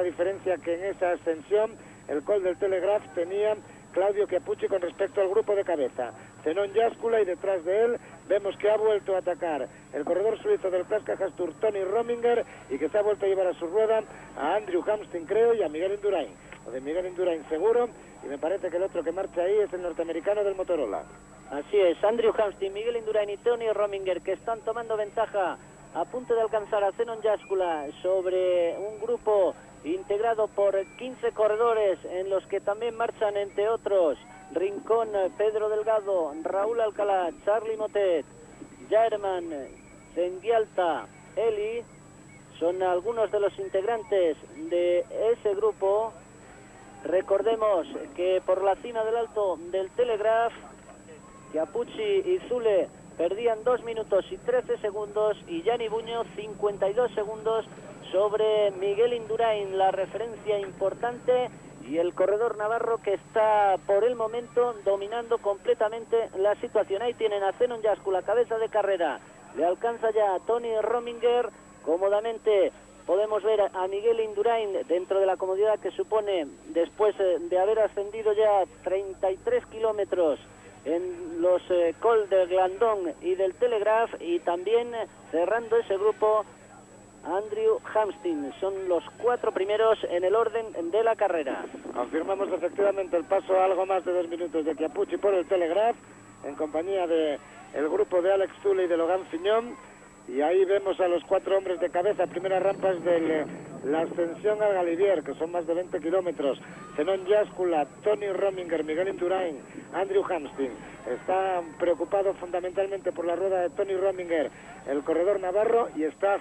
la diferencia que en esa ascensión el Col del Telegraph tenía Claudio Chiappucci con respecto al grupo de cabeza. Zenón Yáscula, y detrás de él vemos que ha vuelto a atacar el corredor suizo del Plaza Tour, Tony Rominger, y que se ha vuelto a llevar a su rueda a Andrew Hamstin, creo, y a Miguel Indurain. Lo de Miguel Indurain seguro, y me parece que el otro que marcha ahí es el norteamericano del Motorola. Así es, Andrew Hamstin, Miguel Indurain y Tony Rominger, que están tomando ventaja a punto de alcanzar a Zenón Yáscula sobre un grupo integrado por 15 corredores, en los que también marchan, entre otros, Rincón, Pedro Delgado, Raúl Alcalá, Charlie Motet, Jaerman, Zengialta, Eli. Son algunos de los integrantes de ese grupo. Recordemos que por la cima del alto del Telegraph, Chiappucci y Zule perdían 2 minutos y 13 segundos y Gianni Buño 52 segundos sobre Miguel Indurain, la referencia importante, y el corredor navarro que está por el momento dominando completamente la situación. Ahí tienen a Zenón Yáscula, cabeza de carrera, le alcanza ya a Tony Rominger cómodamente. Podemos ver a Miguel Indurain dentro de la comodidad que supone, después de haber ascendido ya 33 kilómetros en los Col de Glandón y del Telegraph, y también cerrando ese grupo Andrew Hamstin. Son los 4 primeros en el orden de la carrera. Confirmamos efectivamente el paso a algo más de 2 minutos de Chiappucci por el Telegraph, en compañía de el grupo de Alex Zule y de Logan Fignon. Y ahí vemos a los 4 hombres de cabeza, primeras rampas de la ascensión al Galibier, que son más de 20 kilómetros. Zenón Yáscula, Tony Rominger, Miguel Indurain, Andrew Hamstin. Está preocupado fundamentalmente por la rueda de Tony Rominger, el corredor navarro, y está a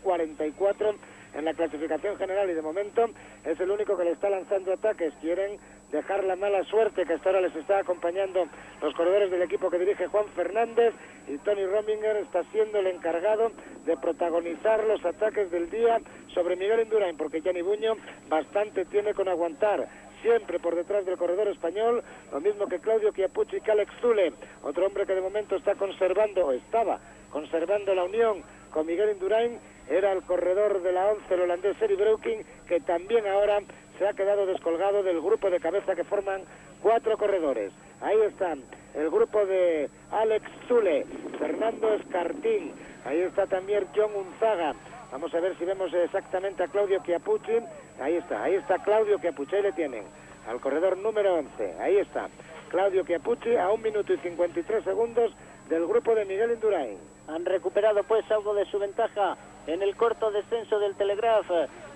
5:44 en la clasificación general, y de momento es el único que le está lanzando ataques. Quieren dejar la mala suerte que hasta ahora les está acompañando los corredores del equipo que dirige Juan Fernández, y Tony Rominger está siendo el encargado de protagonizar los ataques del día sobre Miguel Indurain, porque Gianni Buño bastante tiene con aguantar, siempre por detrás del corredor español, lo mismo que Claudio Chiappucci y que Alex Zule, otro hombre que de momento está conservando, o estaba conservando la unión con Miguel Indurain, era el corredor de la 11, el holandés Erik Breukink, que también ahora se ha quedado descolgado del grupo de cabeza que forman 4 corredores. Ahí están el grupo de Alex Zule, Fernando Escartín, ahí está también John Unzaga. Vamos a ver si vemos exactamente a Claudio Chiappucci. Ahí está Claudio Chiappucci, ahí le tienen, al corredor número 11, ahí está Claudio Chiappucci, a 1 minuto y 53 segundos del grupo de Miguel Indurain. Han recuperado pues algo de su ventaja en el corto descenso del Telegraph,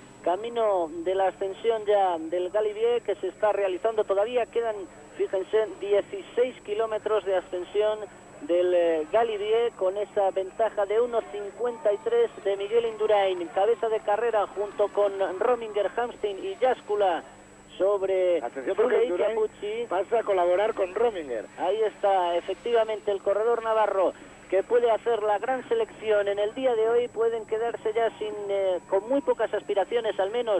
camino de la ascensión ya del Galibier, que se está realizando. Todavía quedan, fíjense, 16 kilómetros de ascensión del Galibier, con esa ventaja de 1:53 de Miguel Indurain, cabeza de carrera junto con Rominger, Hamstin y Yáscula sobre Zule y Chiappucci. Pasa a colaborar con Rominger. Ahí está, efectivamente, el corredor navarro, que puede hacer la gran selección en el día de hoy. Pueden quedarse ya con muy pocas aspiraciones al menos,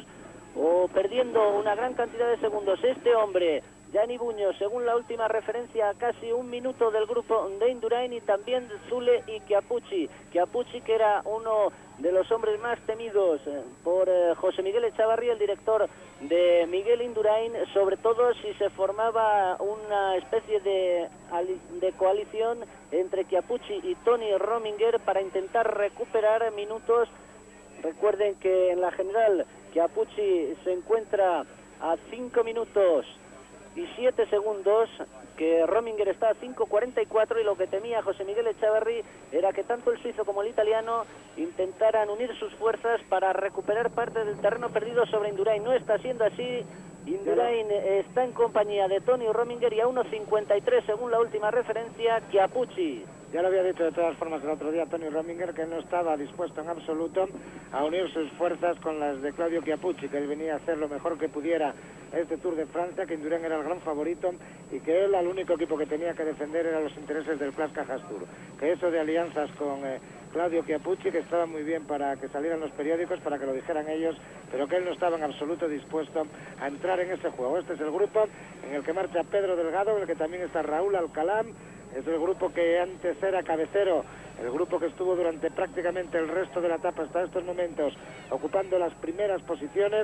o perdiendo una gran cantidad de segundos. Este hombre, Gianni Buño, según la última referencia, a casi 1 minuto del grupo de Indurain, y también Zule y Chiappucci. Chiappucci, que era uno de los hombres más temidos por José Miguel Echavarría, el director de Miguel Indurain, sobre todo si se formaba una especie de coalición entre Chiappucci y Tony Rominger para intentar recuperar minutos. Recuerden que en la general Chiappucci se encuentra a 5 minutos y 7 segundos, que Rominger está a 5:44, y lo que temía José Miguel Echavarri era que tanto el suizo como el italiano intentaran unir sus fuerzas para recuperar parte del terreno perdido sobre Indurain. No está siendo así. Indurain está en compañía de Tony Rominger, y a 1:53 según la última referencia Chiappucci. Ya lo había dicho de todas formas el otro día Tony Rominger, que no estaba dispuesto en absoluto a unir sus fuerzas con las de Claudio Chiappucci, que él venía a hacer lo mejor que pudiera este Tour de Francia, que Indurain era el gran favorito, y que él, al único equipo que tenía que defender, eran los intereses del Plaza Tour. Que eso de alianzas con Claudio Chiappucci, que estaba muy bien para que salieran los periódicos, para que lo dijeran ellos, pero que él no estaba en absoluto dispuesto a entrar en ese juego. Este es el grupo en el que marcha Pedro Delgado, en el que también está Raúl Alcalá. Es el grupo que antes era cabecero, el grupo que estuvo durante prácticamente el resto de la etapa hasta estos momentos ocupando las primeras posiciones,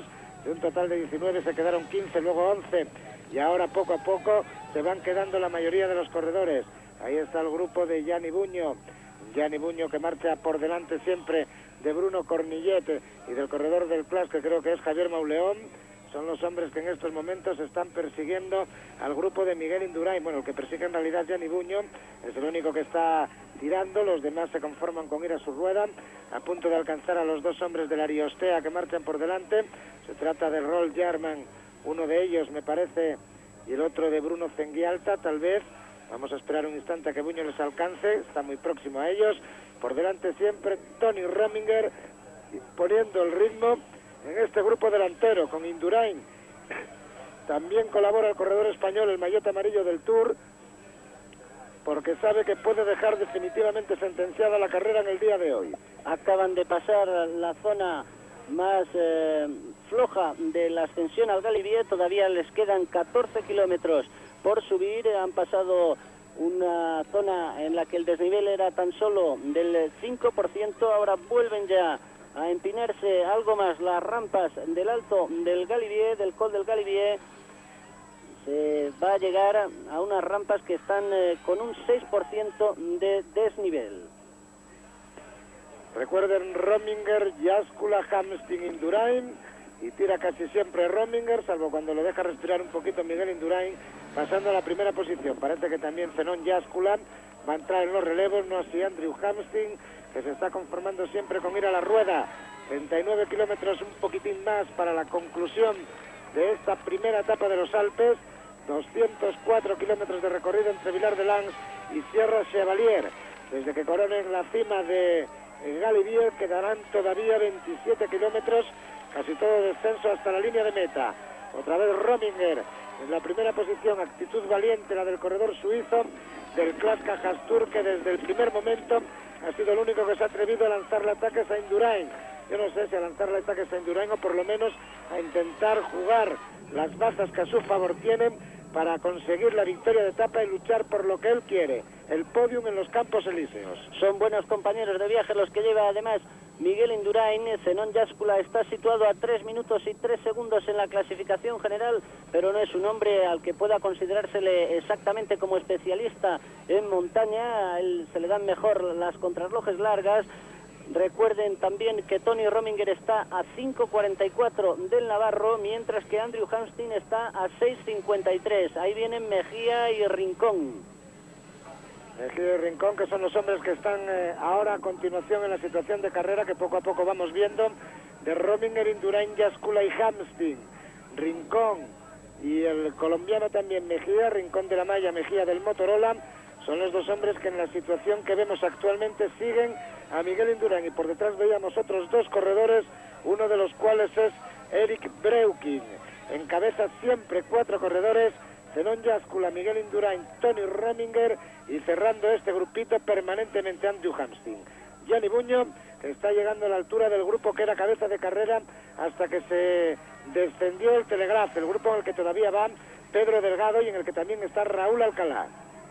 De un total de 19 se quedaron 15, luego 11, y ahora poco a poco se van quedando la mayoría de los corredores. Ahí está el grupo de Gianni Buño que marcha por delante siempre de Bruno Cornillet y del corredor del CLAS, que creo que es Javier Mauleón. Son los hombres que en estos momentos están persiguiendo al grupo de Miguel Indurain. Bueno, el que persigue en realidad Gianni Buño es el único que está tirando, los demás se conforman con ir a su rueda, a punto de alcanzar a los dos hombres de la Ariostea que marchan por delante. Se trata de Rolf Jarman, uno de ellos me parece, y el otro de Bruno Zengialta, tal vez. Vamos a esperar un instante a que Buño les alcance, está muy próximo a ellos. Por delante siempre Tony Rominger, poniendo el ritmo en este grupo delantero con Indurain. También colabora el corredor español, el maillot amarillo del Tour, porque sabe que puede dejar definitivamente sentenciada la carrera en el día de hoy. Acaban de pasar la zona más floja de la ascensión al Galibier, todavía les quedan 14 kilómetros por subir. Han pasado una zona en la que el desnivel era tan solo del 5%, ahora vuelven ya a empinarse algo más las rampas del alto del Galibier, del Col del Galibier. Se va a llegar a unas rampas que están con un 6% de desnivel. Recuerden, Rominger, Yáscula, Hamstin, Indurain, y tira casi siempre Rominger, salvo cuando lo deja respirar un poquito Miguel Indurain, pasando a la primera posición. Parece que también Zenón Yáscula va a entrar en los relevos, no así Andrew Hamstin, que se está conformando siempre con ir a la rueda. 39 kilómetros, un poquitín más para la conclusión de esta primera etapa de los Alpes. 204 kilómetros de recorrido entre Vilar de Lans y Sierra Chevalier. Desde que coronen la cima de Galibier quedarán todavía 27 kilómetros, casi todo descenso hasta la línea de meta. Otra vez Rominger en la primera posición, actitud valiente la del corredor suizo del CLAS Cajastur, que desde el primer momento ha sido el único que se ha atrevido a lanzarle ataques a Indurain. Yo no sé si a lanzarle ataques a Indurain o por lo menos a intentar jugar las bazas que a su favor tienen para conseguir la victoria de etapa y luchar por lo que él quiere, el podium en los Campos Elíseos. Son buenos compañeros de viaje los que lleva además Miguel Indurain. Zenón Yáscula está situado a 3 minutos y 3 segundos en la clasificación general, pero no es un hombre al que pueda considerársele exactamente como especialista en montaña. A él se le dan mejor las contrarrelojes largas. Recuerden también que Tony Rominger está a 5.44 del Navarro, mientras que Andrew Hamstin está a 6.53. Ahí vienen Mejía y Rincón. Mejía y Rincón, que son los hombres que están ahora a continuación en la situación de carrera que poco a poco vamos viendo, de Rominger, Indurain, Yáscula y Hamstin. Rincón y el colombiano también Mejía, Rincón de la Malla, Mejía del Motorola, son los dos hombres que en la situación que vemos actualmente siguen a Miguel Indurain, y por detrás veíamos otros dos corredores, uno de los cuales es Eric Breukin. Encabeza siempre 4 corredores, Zenón Yáscula, Miguel Indurain, Tony Rominger, y cerrando este grupito permanentemente Andrew Hamstin. Gianni Buño, que está llegando a la altura del grupo que era cabeza de carrera hasta que se descendió el Telegraph, el grupo en el que todavía va Pedro Delgado y en el que también está Raúl Alcalá.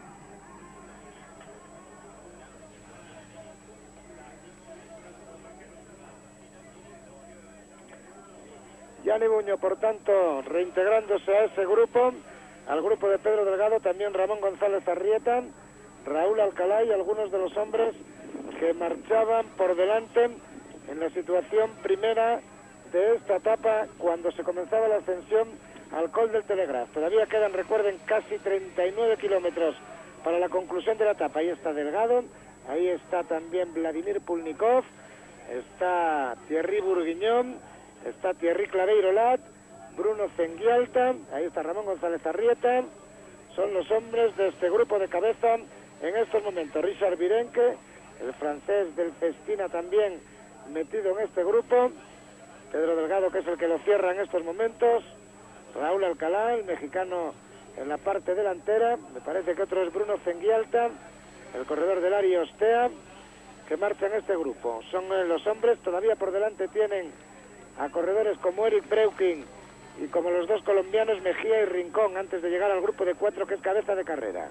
Gianni Buño, por tanto, reintegrándose a ese grupo, al grupo de Pedro Delgado, también Ramón González Arrieta, Raúl Alcalá y algunos de los hombres que marchaban por delante en la situación primera de esta etapa cuando se comenzaba la ascensión al Col del Telegraph. Todavía quedan, recuerden, casi 39 kilómetros para la conclusión de la etapa. Ahí está Delgado, ahí está también Vladimir Pulnikov, está Thierry Bourguignon, está Thierry Claveiro-Lat, Bruno Zengialta, ahí está Ramón González Arrieta. Son los hombres de este grupo de cabeza en estos momentos. Richard Virenque, el francés del Festina, también metido en este grupo. Pedro Delgado, que es el que lo cierra en estos momentos. Raúl Alcalá, el mexicano, en la parte delantera. Me parece que otro es Bruno Zengialta, el corredor del Ariostea, que marcha en este grupo. Son los hombres, todavía por delante tienen a corredores como Eric Breukin y como los dos colombianos Mejía y Rincón, antes de llegar al grupo de 4 que es cabeza de carrera.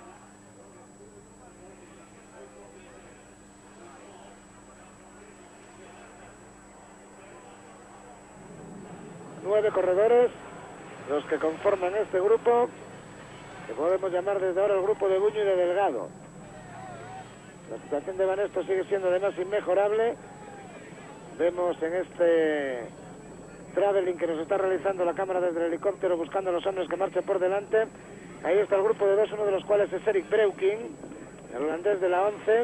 9 corredores los que conforman este grupo, que podemos llamar desde ahora el grupo de Buño y de Delgado. La situación de Banesto sigue siendo además inmejorable. Vemos en este traveling que nos está realizando la cámara desde el helicóptero buscando a los hombres que marchan por delante. Ahí está el grupo de 2, uno de los cuales es Erik Breukink, el holandés de la 11.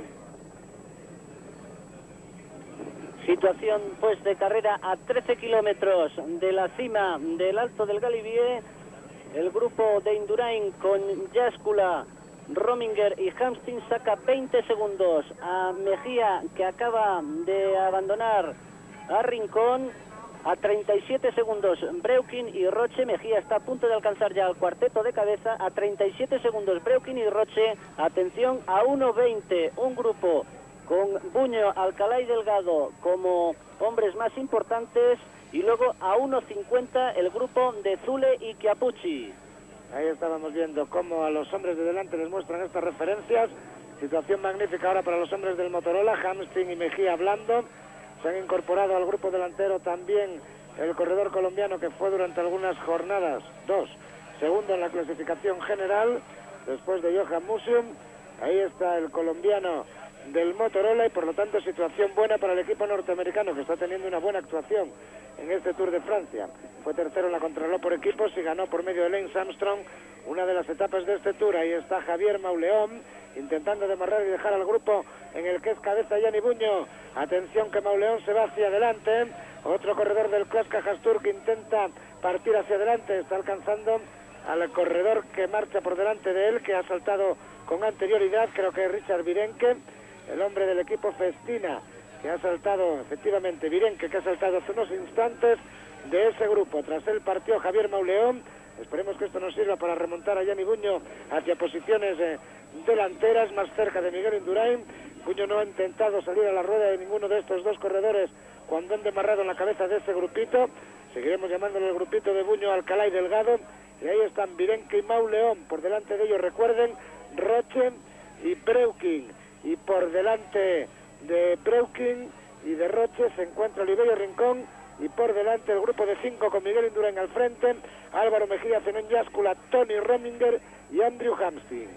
Situación pues de carrera a 13 kilómetros de la cima del Alto del Galibier. El grupo de Indurain con Jáskula, Rominger y Hamstin saca 20 segundos a Mejía, que acaba de abandonar a Rincón, a 37 segundos Breukink y Roche. Mejía está a punto de alcanzar ya el cuarteto de cabeza, a 37 segundos Breukink y Roche. Atención, a 1.20 un grupo con Buño, Alcalá y Delgado como hombres más importantes, y luego a 1.50 el grupo de Zule y Chiappucci. Ahí estábamos viendo cómo a los hombres de delante les muestran estas referencias. Situación magnífica ahora para los hombres del Motorola, Hamstin y Mejía hablando. Se han incorporado al grupo delantero también el corredor colombiano, que fue durante algunas jornadas segundo en la clasificación general, después de Johan Museum. Ahí está el colombiano del Motorola, y por lo tanto situación buena para el equipo norteamericano, que está teniendo una buena actuación en este Tour de Francia. Fue tercero en la contrarreloj por equipos y ganó por medio de Lance Armstrong una de las etapas de este Tour. Ahí está Javier Mauleón intentando demarrar y dejar al grupo en el que es cabeza Gianni Buño. Atención que Mauleón se va hacia adelante. Otro corredor del Clash Cajas Tour que intenta partir hacia adelante. Está alcanzando al corredor que marcha por delante de él, que ha saltado con anterioridad, creo que es Richard Virenque, el hombre del equipo Festina, que ha saltado, efectivamente, Virenque, que ha saltado hace unos instantes de ese grupo. Tras él partió Javier Mauleón. Esperemos que esto nos sirva para remontar a Gianni Buño hacia posiciones delanteras, más cerca de Miguel Indurain. Buño no ha intentado salir a la rueda de ninguno de estos dos corredores cuando han demarrado en la cabeza de ese grupito. Seguiremos llamándole el grupito de Buño, Alcalá y Delgado. Y ahí están Virenque y Mauleón. Por delante de ellos, recuerden, Roche y Breukink. Y por delante de Breukink y de Roche se encuentra Oliverio Rincón, y por delante el grupo de 5 con Miguel Indurain al frente, Álvaro Mejía, Zenón Jáskula, Tony Rominger y Andrew Hamstin.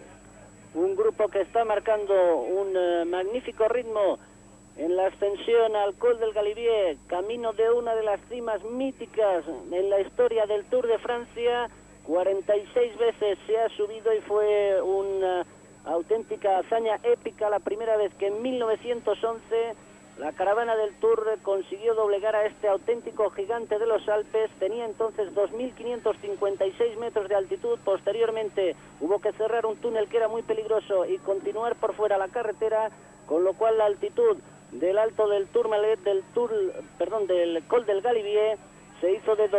Un grupo que está marcando un magnífico ritmo en la ascensión al Col del Galibier, camino de una de las cimas míticas en la historia del Tour de Francia. 46 veces se ha subido y fue una auténtica hazaña épica la primera vez que en 1911 la caravana del Tour consiguió doblegar a este auténtico gigante de los Alpes. Tenía entonces 2.556 metros de altitud. Posteriormente hubo que cerrar un túnel que era muy peligroso y continuar por fuera la carretera, con lo cual la altitud del alto del Tourmalet, del Col del Galibier, se hizo de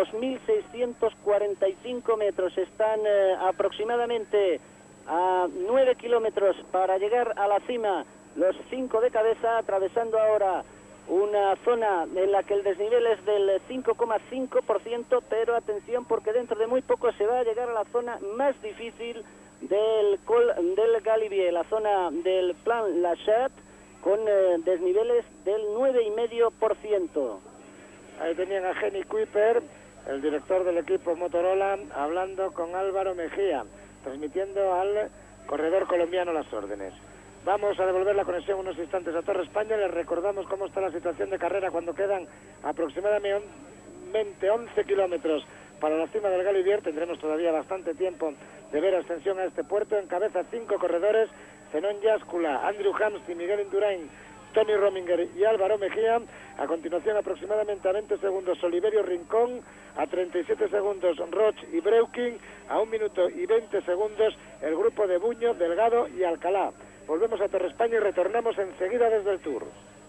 2.645 metros. Están aproximadamente a 9 kilómetros para llegar a la cima los 5 de cabeza, atravesando ahora una zona en la que el desnivel es del 5,5%, pero atención porque dentro de muy poco se va a llegar a la zona más difícil del Col del Galibier, la zona del Plan Lachat, con desniveles del 9,5%. Ahí tenían a Jenny Kuiper, el director del equipo Motorola, hablando con Álvaro Mejía, transmitiendo al corredor colombiano las órdenes. Vamos a devolver la conexión unos instantes a Torre España. Les recordamos cómo está la situación de carrera cuando quedan aproximadamente 11 kilómetros para la cima del Galibier. Tendremos todavía bastante tiempo de ver ascensión a este puerto. En cabeza 5 corredores: Zenón Jáskula, Andrew Hamstin, Miguel Indurain, Tony Rominger y Álvaro Mejía. A continuación, aproximadamente a 20 segundos, Oliverio Rincón. A 37 segundos, Roche y Breukink. A 1 minuto y 20 segundos, el grupo de Buño, Delgado y Alcalá. Volvemos a Torre España y retornamos enseguida desde el Tour.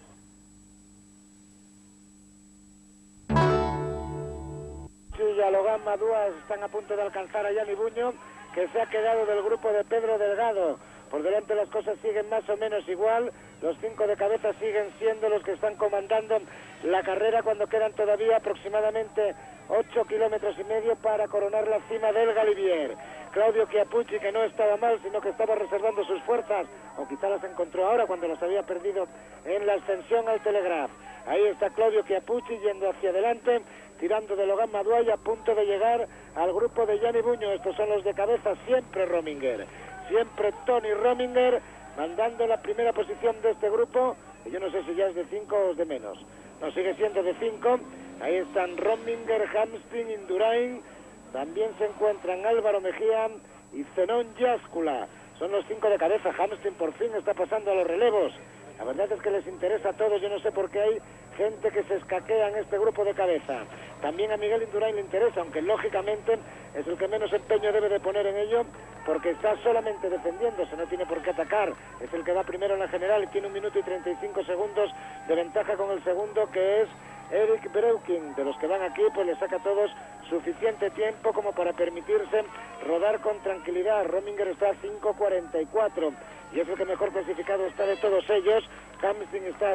Chilla, Logan, Madúas están a punto de alcanzar a Gianni Buño, que se ha quedado del grupo de Pedro Delgado. Por delante las cosas siguen más o menos igual. Los 5 de cabeza siguen siendo los que están comandando la carrera cuando quedan todavía aproximadamente 8 kilómetros y medio para coronar la cima del Galibier. Claudio Chiappucci, que no estaba mal, sino que estaba reservando sus fuerzas, o quizá las encontró ahora cuando las había perdido en la ascensión al Telegraph. Ahí está Claudio Chiappucci yendo hacia adelante. tirando de Logan Maduay, a punto de llegar al grupo de Gianni Buño. Estos son los de cabeza, siempre Rominger, siempre Tony Rominger, mandando la primera posición de este grupo, y yo no sé si ya es de 5 o es de menos. No, sigue siendo de 5. Ahí están Rominger, Hamstin, Indurain, también se encuentran Álvaro Mejía y Zenón Yáscula. Son los 5 de cabeza. Hamstin por fin está pasando a los relevos. La verdad es que les interesa a todos. Yo no sé por qué hay gente que se escaquea en este grupo de cabeza. También a Miguel Indurain le interesa, aunque lógicamente es el que menos empeño debe de poner en ello, porque está solamente defendiéndose, no tiene por qué atacar. Es el que va primero en la general y tiene 1 minuto y 35 segundos de ventaja con el segundo, que es Eric Breuking. De los que van aquí, pues le saca a todos suficiente tiempo como para permitirse rodar con tranquilidad. Rominger está a 5.44 y es el que mejor clasificado está de todos ellos. Hamstin está a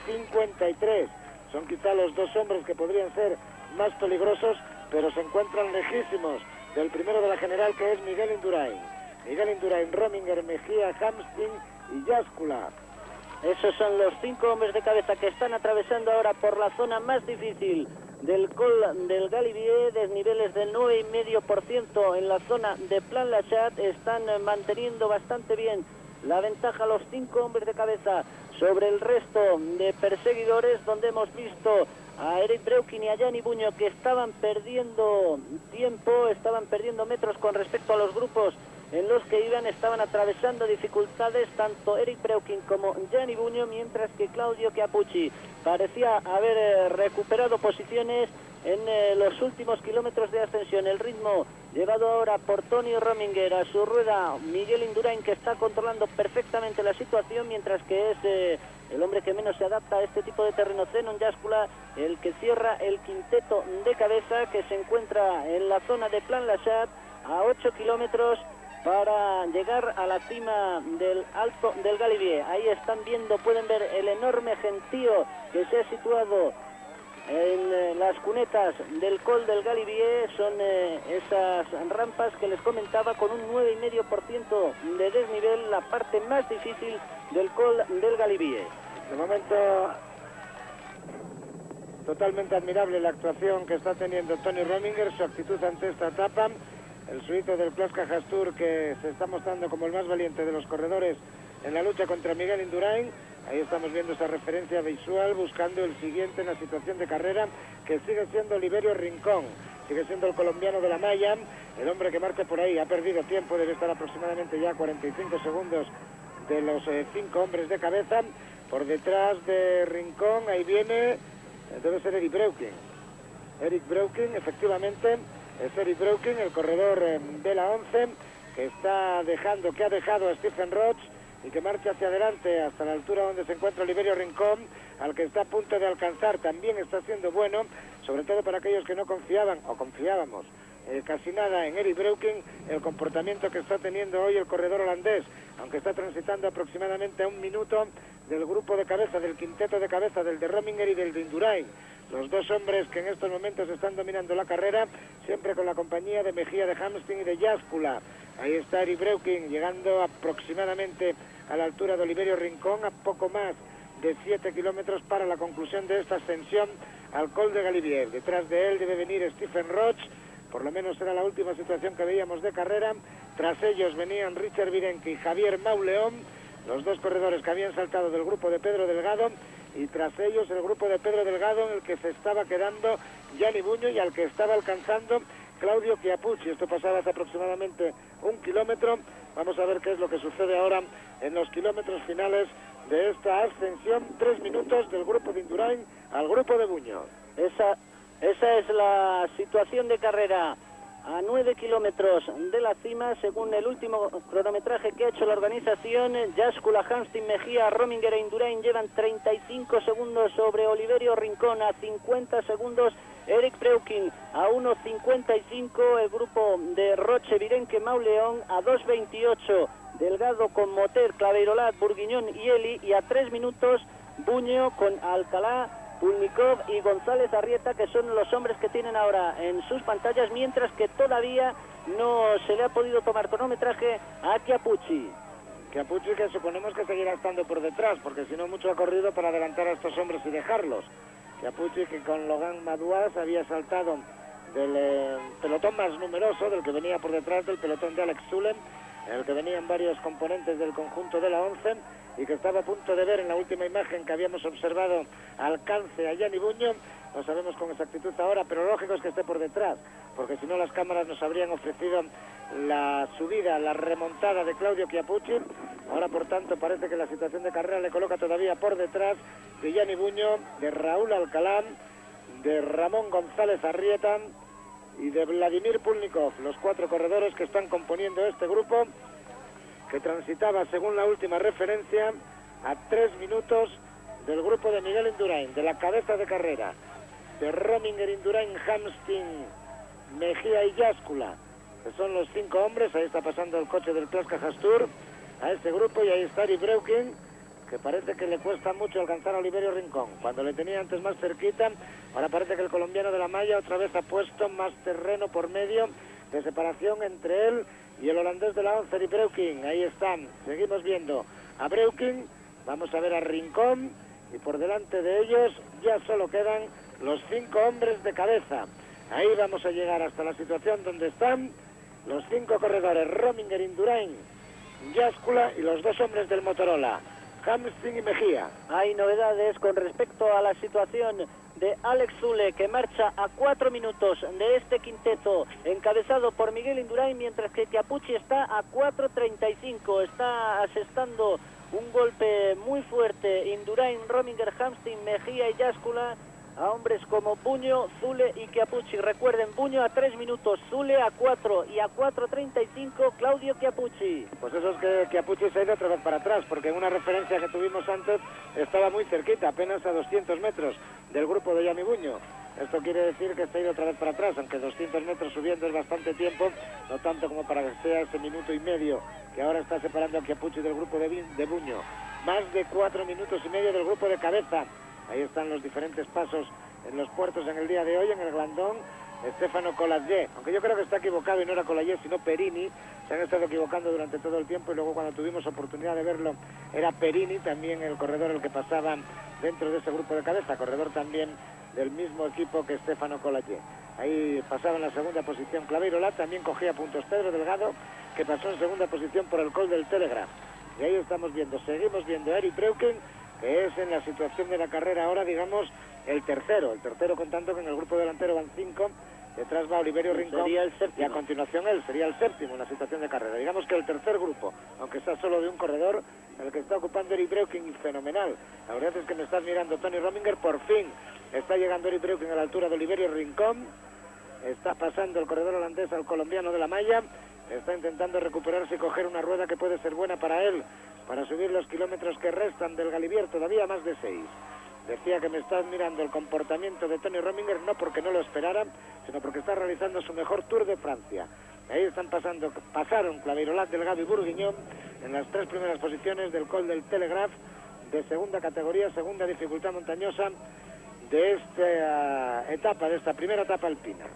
6.53. Son quizá los dos hombres que podrían ser más peligrosos, pero se encuentran lejísimos del primero de la general, que es Miguel Indurain. Miguel Indurain, Rominger, Mejía, Hamstin y Yáscula. Esos son los 5 hombres de cabeza que están atravesando ahora por la zona más difícil del Col del Galibier, desniveles del 9,5% en la zona de Plan-la-Chat. Están manteniendo bastante bien la ventaja los 5 hombres de cabeza sobre el resto de perseguidores, donde hemos visto a Eric Breuking y a Gianni Buño que estaban perdiendo tiempo, estaban perdiendo metros con respecto a los grupos en los que iban, estaban atravesando dificultades tanto Eric Breuking como Gianni Buño, mientras que Claudio Chiappucci parecía haber recuperado posiciones en los últimos kilómetros de ascensión. El ritmo llevado ahora por Tony Rominger, a su rueda Miguel Indurain, que está controlando perfectamente la situación, mientras que es el hombre que menos se adapta a este tipo de terreno, Zenón Yáscula, el que cierra el quinteto de cabeza, que se encuentra en la zona de Plan-la-Chat a 8 kilómetros para llegar a la cima del Alto del Galibier. Ahí están viendo, pueden ver el enorme gentío que se ha situado en las cunetas del Col del Galibier. Son esas rampas que les comentaba, con un 9,5% de desnivel, la parte más difícil del Col del Galibier. De momento, totalmente admirable la actuación que está teniendo Tony Rominger, su actitud ante esta etapa. El suizo del Plaza Cajastur, que se está mostrando como el más valiente de los corredores en la lucha contra Miguel Indurain. Ahí estamos viendo esa referencia visual, buscando el siguiente en la situación de carrera, que sigue siendo Oliverio Rincón. Sigue siendo el colombiano de la malla, el hombre que marcha por ahí. Ha perdido tiempo, debe estar aproximadamente ya 45 segundos de los 5 hombres de cabeza. Por detrás de Rincón, ahí viene, debe ser Eric Breuking. Eric Breuking, efectivamente, es Eric Breuking, el corredor de la 11, que ha dejado a Stephen Roach y que marcha hacia adelante hasta la altura donde se encuentra Oliverio Rincón, al que está a punto de alcanzar. También está siendo bueno, sobre todo para aquellos que no confiaban, o confiábamos casi nada en Eric Breuking, el comportamiento que está teniendo hoy el corredor holandés, aunque está transitando aproximadamente a 1 minuto del grupo de cabeza, del quinteto de cabeza, del de Rominger y del de Indurain. Los dos hombres que en estos momentos están dominando la carrera, siempre con la compañía de Mejía, de Hamstin y de Yáscula. Ahí está Eric Breuking, llegando aproximadamente a la altura de Oliverio Rincón, a poco más de 7 kilómetros para la conclusión de esta ascensión al Col de Galibier. Detrás de él debe venir Stephen Roach, por lo menos era la última situación que veíamos de carrera. Tras ellos venían Richard Virenque y Javier Mauleón, los dos corredores que habían saltado del grupo de Pedro Delgado, y tras ellos el grupo de Pedro Delgado, en el que se estaba quedando Gianni Buño y al que estaba alcanzando Claudio Chiappucci. Esto pasaba hace aproximadamente 1 kilómetro. Vamos a ver qué es lo que sucede ahora en los kilómetros finales de esta ascensión. 3 minutos del grupo de Indurain al grupo de Buño. Esa es la situación de carrera a 9 kilómetros de la cima, según el último cronometraje que ha hecho la organización. Yáscula, Hamstin, Mejía, Rominger e Indurain llevan 35 segundos sobre Oliverio Rincón, a 50 segundos Eric Breuking, a 1.55 el grupo de Roche, Virenque, Mauleón, a 2.28 Delgado con Moter, Claveirolat, Burguiñón y Eli, y a 3 minutos Buño con Alcalá, Pulnikov y González Arrieta, que son los hombres que tienen ahora en sus pantallas, mientras que todavía no se le ha podido tomar cronometraje a Chiappucci. Chiappucci, que suponemos que seguirá estando por detrás, porque si no mucho ha corrido para adelantar a estos hombres y dejarlos. Chiappucci, que con Logan Madouas había saltado del pelotón más numeroso, del que venía por detrás del pelotón de Alex Zülle, en el que venían varios componentes del conjunto de la 11, y que estaba a punto de ver en la última imagen que habíamos observado alcance a Gianni Bugno. No sabemos con exactitud ahora, pero lógico es que esté por detrás, porque si no las cámaras nos habrían ofrecido la subida, la remontada de Claudio Chiappucci. Ahora, por tanto, parece que la situación de carrera le coloca todavía por detrás de Gianni Bugno, de Raúl Alcalá, de Ramón González Arrieta y de Vladimir Pulnikov, los 4 corredores que están componiendo este grupo, que transitaba, según la última referencia, a 3 minutos del grupo de Miguel Indurain, de la cabeza de carrera, de Rominger, Indurain, Hamstin, Mejía y Yáscula, que son los 5 hombres. Ahí está pasando el coche del Clasca Hastur a este grupo, y ahí está Ari Breuking, que parece que le cuesta mucho alcanzar a Oliverio Rincón. Cuando le tenía antes más cerquita, ahora parece que el colombiano de la malla otra vez ha puesto más terreno por medio de separación entre él y el holandés de la 11, Ari Breuking. Ahí están, seguimos viendo a Breuking, vamos a ver a Rincón, y por delante de ellos ya solo quedan los 5 hombres de cabeza. Ahí vamos a llegar hasta la situación donde están los 5 corredores: Rominger, Indurain, Yáscula y los 2 hombres del Motorola, Hamstin y Mejía. Hay novedades con respecto a la situación de Alex Zülle, que marcha a 4 minutos de este quinteto encabezado por Miguel Indurain, mientras que Chiappucci está a 4:35. Está asestando un golpe muy fuerte Indurain, Rominger, Hamstin, Mejía y Yáscula a hombres como Bugno, Zülle y Chiappucci. Recuerden, Bugno a 3 minutos, Zülle a 4 y a 4:35 Claudio Chiappucci. Pues eso es que Chiappucci se ha ido otra vez para atrás, porque en una referencia que tuvimos antes estaba muy cerquita, apenas a 200 metros del grupo de Gianni Bugno. Esto quiere decir que se ha ido otra vez para atrás, aunque 200 metros subiendo es bastante tiempo, no tanto como para que sea ese minuto y medio que ahora está separando a Chiappucci del grupo de Bugno. Más de 4 minutos y medio del grupo de cabeza. Ahí están los diferentes pasos en los puertos en el día de hoy. En el Glandón, Stefano Collaget, aunque yo creo que está equivocado y no era Collaget sino Perini. Se han estado equivocando durante todo el tiempo, y luego cuando tuvimos oportunidad de verlo era Perini, también el corredor el que pasaba dentro de ese grupo de cabeza, corredor también del mismo equipo que Stefano Collaget. Ahí pasaba en la segunda posición Claveirola, también cogía puntos Pedro Delgado, que pasó en segunda posición por el Col del Telegraph. Y ahí seguimos viendo a Eric Breuking, que es en la situación de la carrera ahora, digamos, el tercero contando que en el grupo delantero van 5, detrás va Oliverio Rincón, sería el séptimo, y a continuación él sería el séptimo en la situación de carrera. Digamos que el tercer grupo, aunque está solo de un corredor, el que está ocupando Eric Breuking, fenomenal. La verdad es que me estás mirando Tony Rominger, por fin está llegando Eric Breuking a la altura de Oliverio Rincón, está pasando el corredor holandés al colombiano de la malla, está intentando recuperarse y coger una rueda que puede ser buena para él, para subir los kilómetros que restan del Galibier, todavía más de 6. Decía que me estás mirando el comportamiento de Tony Rominger, no porque no lo esperara, sino porque está realizando su mejor Tour de Francia. Ahí pasaron Claveirolat, Delgado y Bourguignon en las 3 primeras posiciones del Col del Telegraph, de segunda categoría, segunda dificultad montañosa de esta primera etapa alpina.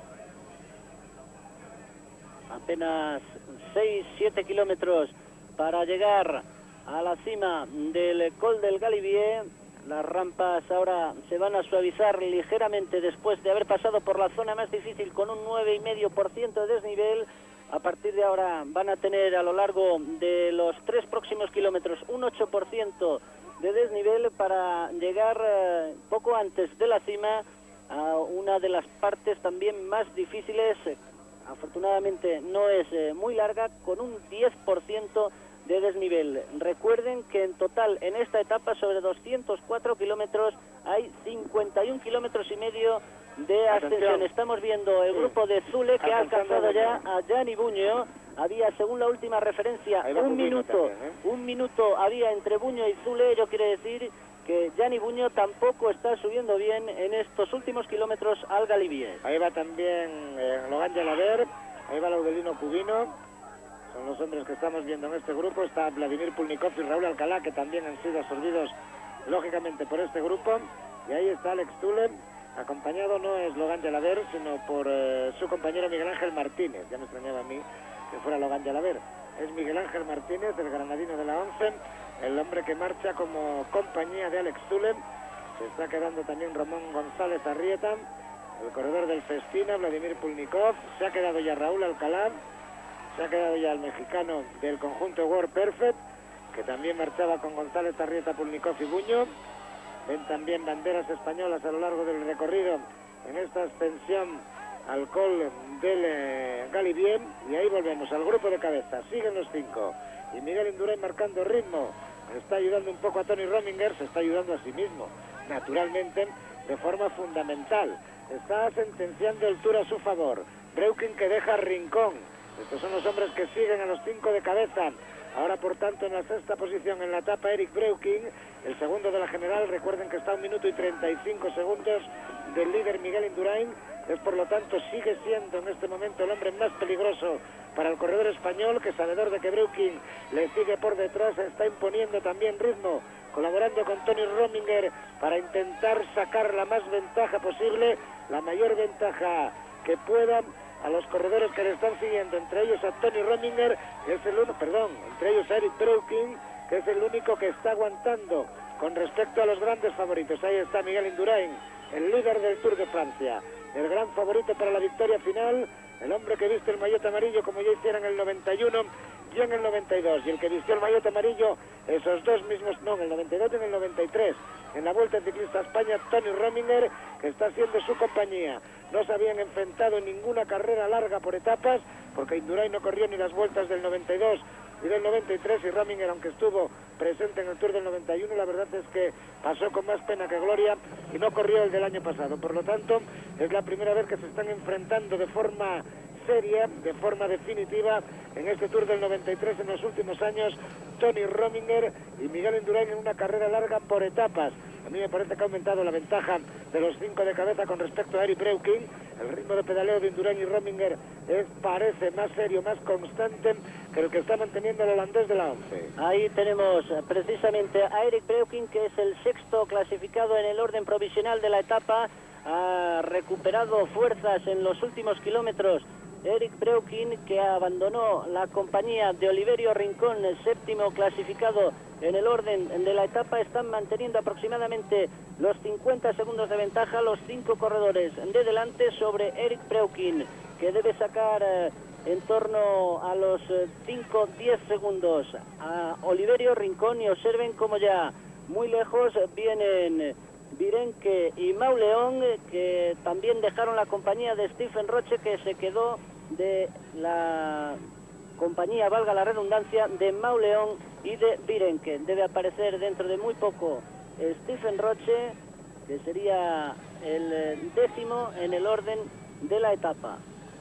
Apenas 6-7 kilómetros para llegar a la cima del Col del Galibier. Las rampas ahora se van a suavizar ligeramente después de haber pasado por la zona más difícil con un 9,5% de desnivel. A partir de ahora van a tener a lo largo de los 3 próximos kilómetros un 8% de desnivel para llegar poco antes de la cima a una de las partes también más difíciles. Afortunadamente no es muy larga, con un 10% de desnivel. Recuerden que en total en esta etapa, sobre 204 kilómetros, hay 51 kilómetros y medio de ascensión. Estamos viendo el grupo de Zülle, que ha alcanzado ya a Gianni Bugno. Había, según la última referencia, un minuto había entre Bugno y Zülle. Ello quiere decir que Gianni Bugno tampoco está subiendo bien en estos últimos kilómetros al Galibier. Ahí va también Logan Jalabert, ahí va Laudelino Cubino. Son los hombres que estamos viendo en este grupo. Está Vladimir Pulnikov y Raúl Alcalá, que también han sido absorbidos lógicamente por este grupo. Y ahí está Alex Zülle, acompañado no es Logan Jalabert, sino por su compañero Miguel Ángel Martínez. Ya me extrañaba a mí que fuera Logan Jalabert. Es Miguel Ángel Martínez, el granadino de la 11, el hombre que marcha como compañía de Alex Zülle Se está quedando también Ramón González Arrieta, el corredor del Festina, Vladimir Pulnikov. Se ha quedado ya Raúl Alcalá. Se ha quedado ya el mexicano del conjunto World Perfect, que también marchaba con González Arrieta, Pulnikov y Buño. Ven también banderas españolas a lo largo del recorrido en esta ascensión al col del Galibier. Y ahí volvemos al grupo de cabeza. Siguen los 5 y Miguel Indurain marcando ritmo. Está ayudando un poco a Tony Rominger, se está ayudando a sí mismo, naturalmente, de forma fundamental. Está sentenciando el Tour a su favor. Breuking, que deja Rincón. Estos son los hombres que siguen a los 5 de cabeza. Ahora, por tanto, en la sexta posición en la etapa, Eric Breuking, el segundo de la general. Recuerden que está a 1 minuto y 35 segundos del líder Miguel Indurain. Es, por lo tanto, sigue siendo en este momento el hombre más peligroso para el corredor español, que, sabedor de que Breuking le sigue por detrás, está imponiendo también ritmo, colaborando con Tony Rominger para intentar sacar la más ventaja posible, la mayor ventaja que puedan a los corredores que le están siguiendo, entre ellos a Tony Rominger, que es el entre ellos a Eric Breuking, que es el único que está aguantando con respecto a los grandes favoritos. Ahí está Miguel Indurain, el líder del Tour de Francia, el gran favorito para la victoria final, el hombre que viste el maillot amarillo como ya hicieron en el 91 y en el 92, y el que vistió el maillot amarillo, esos dos mismos, no, en el 92 y en el 93, en la Vuelta Ciclista a España, Tony Rominger, que está haciendo su compañía. No se habían enfrentado en ninguna carrera larga por etapas, porque Indurain no corrió ni las vueltas del 92 y del 93, y Rominger, aunque estuvo presente en el Tour del 91, la verdad es que pasó con más pena que gloria y no corrió el del año pasado. Por lo tanto, es la primera vez que se están enfrentando de forma seria, de forma definitiva, en este Tour del 93 en los últimos años, Tony Rominger y Miguel Indurain en una carrera larga por etapas. A mí me parece que ha aumentado la ventaja de los 5 de cabeza con respecto a Eric Breuking. El ritmo de pedaleo de Indurain y Rominger parece más serio, más constante que el que está manteniendo el holandés de la 11. Ahí tenemos precisamente a Eric Breuking, que es el sexto clasificado en el orden provisional de la etapa. Ha recuperado fuerzas en los últimos kilómetros Eric Breuking, que abandonó la compañía de Oliverio Rincón, el séptimo clasificado en el orden de la etapa. Están manteniendo aproximadamente los 50 segundos de ventaja los 5 corredores de delante sobre Eric Breuking, que debe sacar en torno a los 5-10 segundos a Oliverio Rincón. Y observen cómo ya muy lejos vienen Virenque y Mauleón, que también dejaron la compañía de Stephen Roche, que se quedó de la compañía, valga la redundancia, de Mauleón y de Virenque. Debe aparecer dentro de muy poco Stephen Roche, que sería el décimo en el orden de la etapa.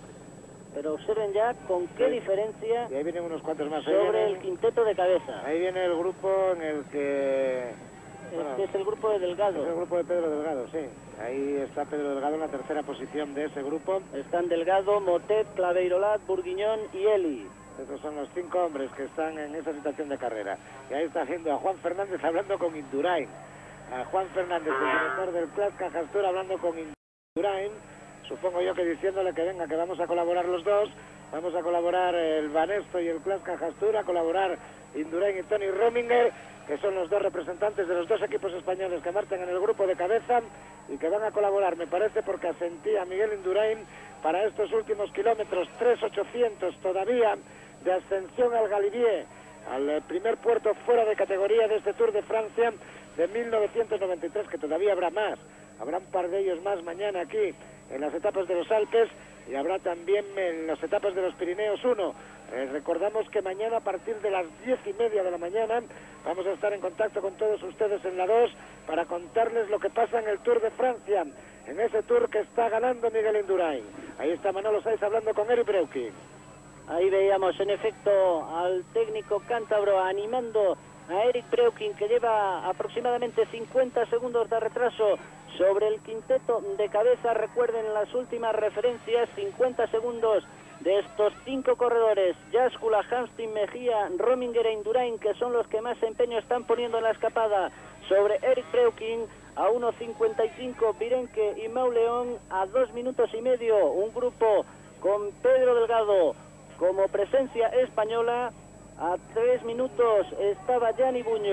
Pero observen ya con qué diferencia. Y ahí vienen unos cuantos más sobre el quinteto de cabeza. Ahí viene el grupo en el que... Este es el grupo de Delgado. Es el grupo de Pedro Delgado, sí. Ahí está Pedro Delgado en la tercera posición de ese grupo. Están Delgado, Motet, Claveirolat, Burguiñón y Eli. Estos son los 5 hombres que están en esa situación de carrera. Y ahí está haciendo a Juan Fernández hablando con Indurain. A Juan Fernández, el director del Club Cajastura, hablando con Indurain. Supongo yo que diciéndole que venga, que vamos a colaborar los dos. Vamos a colaborar el Banesto y el Club Cajastura, a colaborar Indurain y Tony Rominger, que son los dos representantes de los dos equipos españoles que marchan en el grupo de cabeza y que van a colaborar, me parece, porque asentía a Miguel Indurain para estos últimos kilómetros, 3.800 todavía de ascensión al Galibier, al primer puerto fuera de categoría de este Tour de Francia de 1993, que todavía habrá más. Habrá un par de ellos más mañana aquí en las etapas de los Alpes, y habrá también en las etapas de los Pirineos 1. Recordamos que mañana a partir de las 10:30 de la mañana vamos a estar en contacto con todos ustedes en la 2 para contarles lo que pasa en el Tour de Francia, en ese Tour que está ganando Miguel Indurain. Ahí está Manolo Saiz hablando con Eric Breuking. Ahí veíamos en efecto al técnico cántabro animando a Eric Breuking, que lleva aproximadamente 50 segundos de retraso sobre el quinteto de cabeza. Recuerden las últimas referencias, 50 segundos de estos 5 corredores, Jascula, Hamstin, Mejía, Rominger e Indurain, que son los que más empeño están poniendo en la escapada sobre Eric Breuking. A 1.55 Virenque y Mauleón, a 2 minutos y medio un grupo con Pedro Delgado como presencia española. A 3 minutos estaba Gianni Buño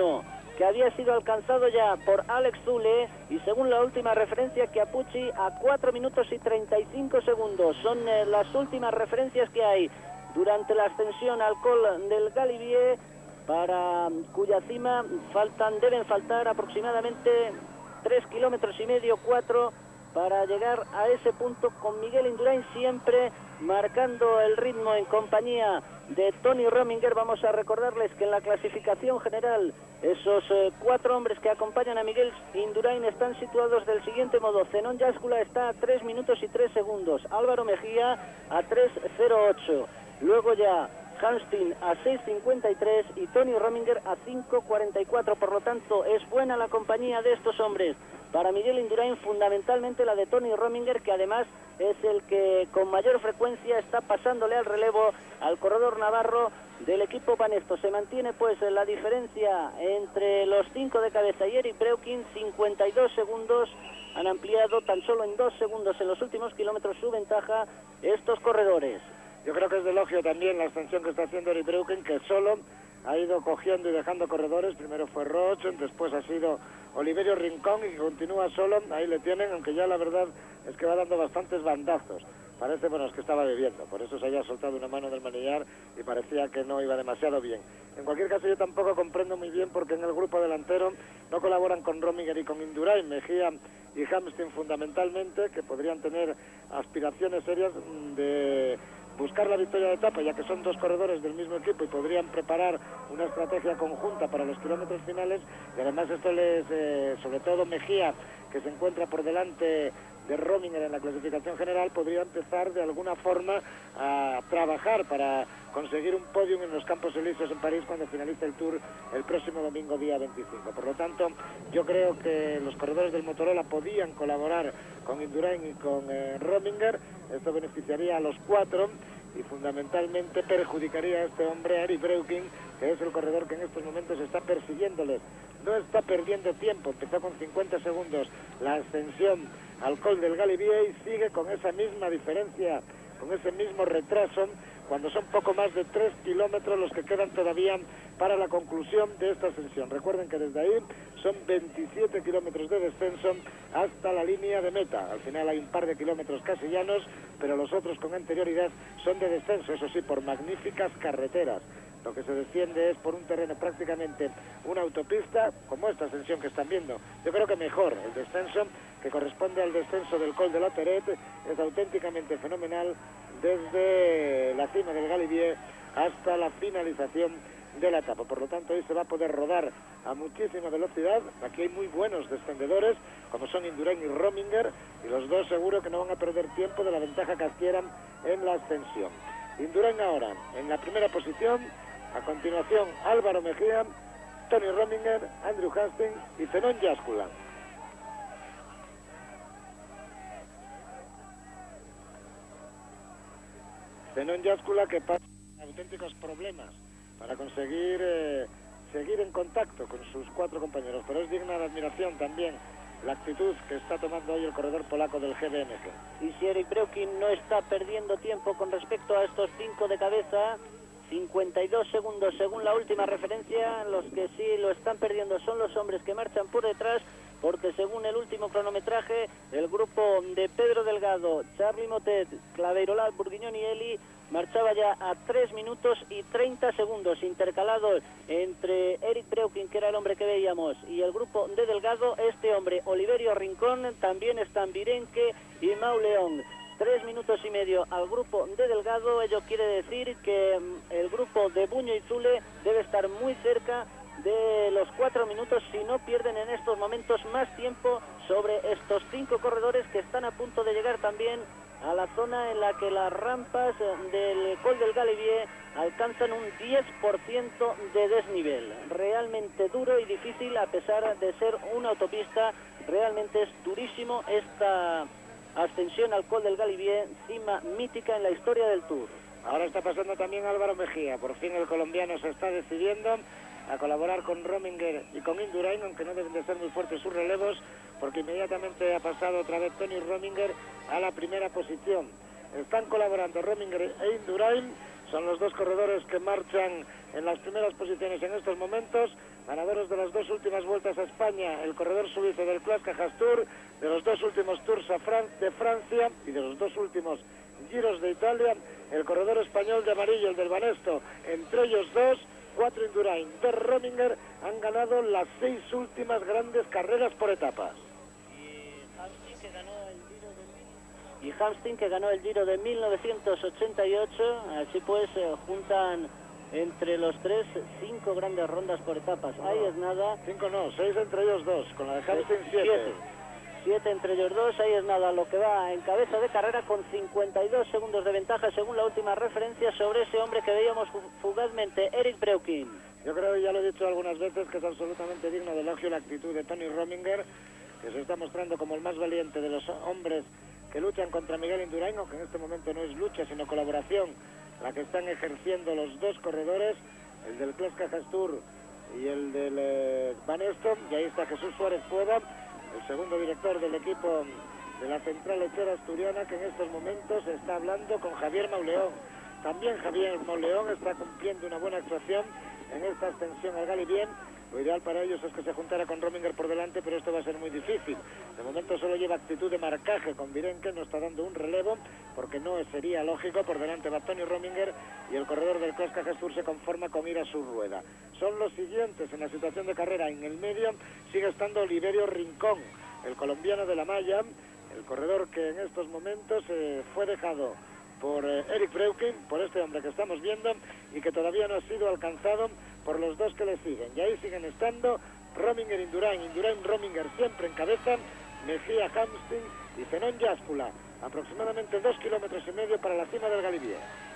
que había sido alcanzado ya por Alex Zule, y según la última referencia, Chiappucci a 4 minutos y 35 segundos. Son las últimas referencias que hay durante la ascensión al Col del Galibier, para cuya cima deben faltar aproximadamente 3 kilómetros y medio, 4, para llegar a ese punto, con Miguel Indurain siempre marcando el ritmo en compañía de Tony Rominger. Vamos a recordarles que en la clasificación general esos 4 hombres que acompañan a Miguel Indurain están situados del siguiente modo: Zenón Yáscula está a 3 minutos y 3 segundos, Álvaro Mejía a 3:08, luego ya Hamstin a 6:53 y Tony Rominger a 5:44. Por lo tanto, es buena la compañía de estos hombres para Miguel Indurain, fundamentalmente la de Tony Rominger, que además es el que con mayor frecuencia está pasándole al relevo al corredor navarro del equipo Banesto. Se mantiene pues la diferencia entre los 5 de cabeza y Eric Breuking, 52 segundos. Han ampliado tan solo en 2 segundos en los últimos kilómetros su ventaja estos corredores. Yo creo que es de elogio también la ascensión que está haciendo Eric Breuking, que solo ha ido cogiendo y dejando corredores. Primero fue Roche, después ha sido Oliverio Rincón, y continúa solo. Ahí le tienen, aunque ya la verdad es que va dando bastantes bandazos. Parece, bueno, es que estaba bebiendo, por eso se haya soltado una mano del manillar y parecía que no iba demasiado bien. En cualquier caso, yo tampoco comprendo muy bien porque en el grupo delantero no colaboran con Rominger y con Indurain. Mejía y Hamstin fundamentalmente, que podrían tener aspiraciones serias de buscar la victoria de etapa, ya que son 2 corredores del mismo equipo y podrían preparar una estrategia conjunta para los kilómetros finales. Y además esto les, sobre todo Mejía, que se encuentra por delante de Rominger en la clasificación general, podría empezar de alguna forma a trabajar para conseguir un podium en los Campos Elíseos en París cuando finalice el Tour el próximo domingo día 25. Por lo tanto, yo creo que los corredores del Motorola podían colaborar con Indurain y con Rominger. Esto beneficiaría a los 4 y fundamentalmente perjudicaría a este hombre, a Eric Breuking, que es el corredor que en estos momentos está persiguiéndoles. No está perdiendo tiempo, empezó con 50 segundos la ascensión al Col del Galibier y sigue con esa misma diferencia, con ese mismo retraso, cuando son poco más de 3 kilómetros los que quedan todavía para la conclusión de esta ascensión. Recuerden que desde ahí son 27 kilómetros de descenso hasta la línea de meta. Al final hay un par de kilómetros casi llanos, pero los otros con anterioridad son de descenso, eso sí, por magníficas carreteras. Lo que se desciende es por un terreno prácticamente una autopista, como esta ascensión que están viendo. Yo creo que mejor el descenso, que corresponde al descenso del Col de la Terette, es auténticamente fenomenal desde la cima del Galibier hasta la finalización de la etapa. Por lo tanto, hoy se va a poder rodar a muchísima velocidad. Aquí hay muy buenos descendedores, como son Indurain y Rominger, y los dos seguro que no van a perder tiempo de la ventaja que adquieran en la ascensión. Indurain ahora en la primera posición. A continuación, Álvaro Mejía, Tony Rominger, Andrew Hamstin y Zenón Yáscula. Zenón Yáscula, que pasa auténticos problemas para conseguir seguir en contacto con sus 4 compañeros, pero es digna de admiración también la actitud que está tomando hoy el corredor polaco del GBMG. Y si Eric Breuking no está perdiendo tiempo con respecto a estos 5 de cabeza, 52 segundos según la última referencia. Los que sí lo están perdiendo son los hombres que marchan por detrás, porque según el último cronometraje, el grupo de Pedro Delgado, Charly Motet, Claveirolat, Burguiñón y Eli marchaba ya a 3 minutos y 30 segundos, intercalados entre Eric Breuking, que era el hombre que veíamos, y el grupo de Delgado, este hombre, Oliverio Rincón, también están Virenque y Mau León. 3 minutos y medio al grupo de Delgado. Ello quiere decir que el grupo de Buño y Zule debe estar muy cerca de los 4 minutos si no pierden en estos momentos más tiempo sobre estos 5 corredores que están a punto de llegar también a la zona en la que las rampas del Col del Galibier alcanzan un 10% de desnivel. Realmente duro y difícil, a pesar de ser una autopista. Realmente es durísimo esta ascensión al Col del Galibier, cima mítica en la historia del Tour. Ahora está pasando también Álvaro Mejía. Por fin el colombiano se está decidiendo a colaborar con Rominger y con Indurain, aunque no deben de ser muy fuertes sus relevos, porque inmediatamente ha pasado otra vez Tony Rominger a la primera posición. Están colaborando Rominger e Indurain, son los 2 corredores que marchan en las primeras posiciones en estos momentos. ganadores de las 2 últimas vueltas a España, el corredor suizo del Clascajas Tour, de los 2 últimos Tours de Francia y de los 2 últimos Giros de Italia, el corredor español de amarillo, el del Banesto. Entre ellos 2, 4 Indurain, 2 Rominger, han ganado las 6 últimas grandes carreras por etapas. Y Hamstin, que ganó el Giro de 1988, así pues juntan entre los 3 5 grandes rondas por etapas. No, ahí es nada. 5 no, 6 entre ellos 2, con la de Hamstin 7. 7 entre ellos 2, ahí es nada, lo que va en cabeza de carrera con 52 segundos de ventaja según la última referencia sobre ese hombre que veíamos fugazmente, Erik Breukien. Yo creo, y ya lo he dicho algunas veces, que es absolutamente digno de elogio la actitud de Tony Rominger, que se está mostrando como el más valiente de los hombres que luchan contra Miguel Indurain, aunque en este momento no es lucha sino colaboración la que están ejerciendo los 2 corredores, el del Clascajas Tour y el del Banesto. Y ahí está Jesús Suárez Pueda, el segundo director del equipo de la Central Lechera Asturiana, que en estos momentos está hablando con Javier Mauleón. También Javier Mauleón está cumpliendo una buena actuación en esta ascensión al Galibier. Lo ideal para ellos es que se juntara con Rominger por delante, pero esto va a ser muy difícil. De momento solo lleva actitud de marcaje con Virenque, no está dando un relevo, porque no sería lógico. Por delante va Tony Rominger y el corredor del Clascajas Tour se conforma con ir a su rueda. Son los siguientes en la situación de carrera. En el medio sigue estando Oliverio Rincón, el colombiano de la malla, el corredor que en estos momentos fue dejado por Erik Breukien, por este hombre que estamos viendo, y que todavía no ha sido alcanzado por los 2 que le siguen. Y ahí siguen estando Rominger, Indurain, Rominger siempre en cabeza, Mejía, Hamstin y Zenón Yáscula. Aproximadamente 2,5 kilómetros para la cima del Galibier.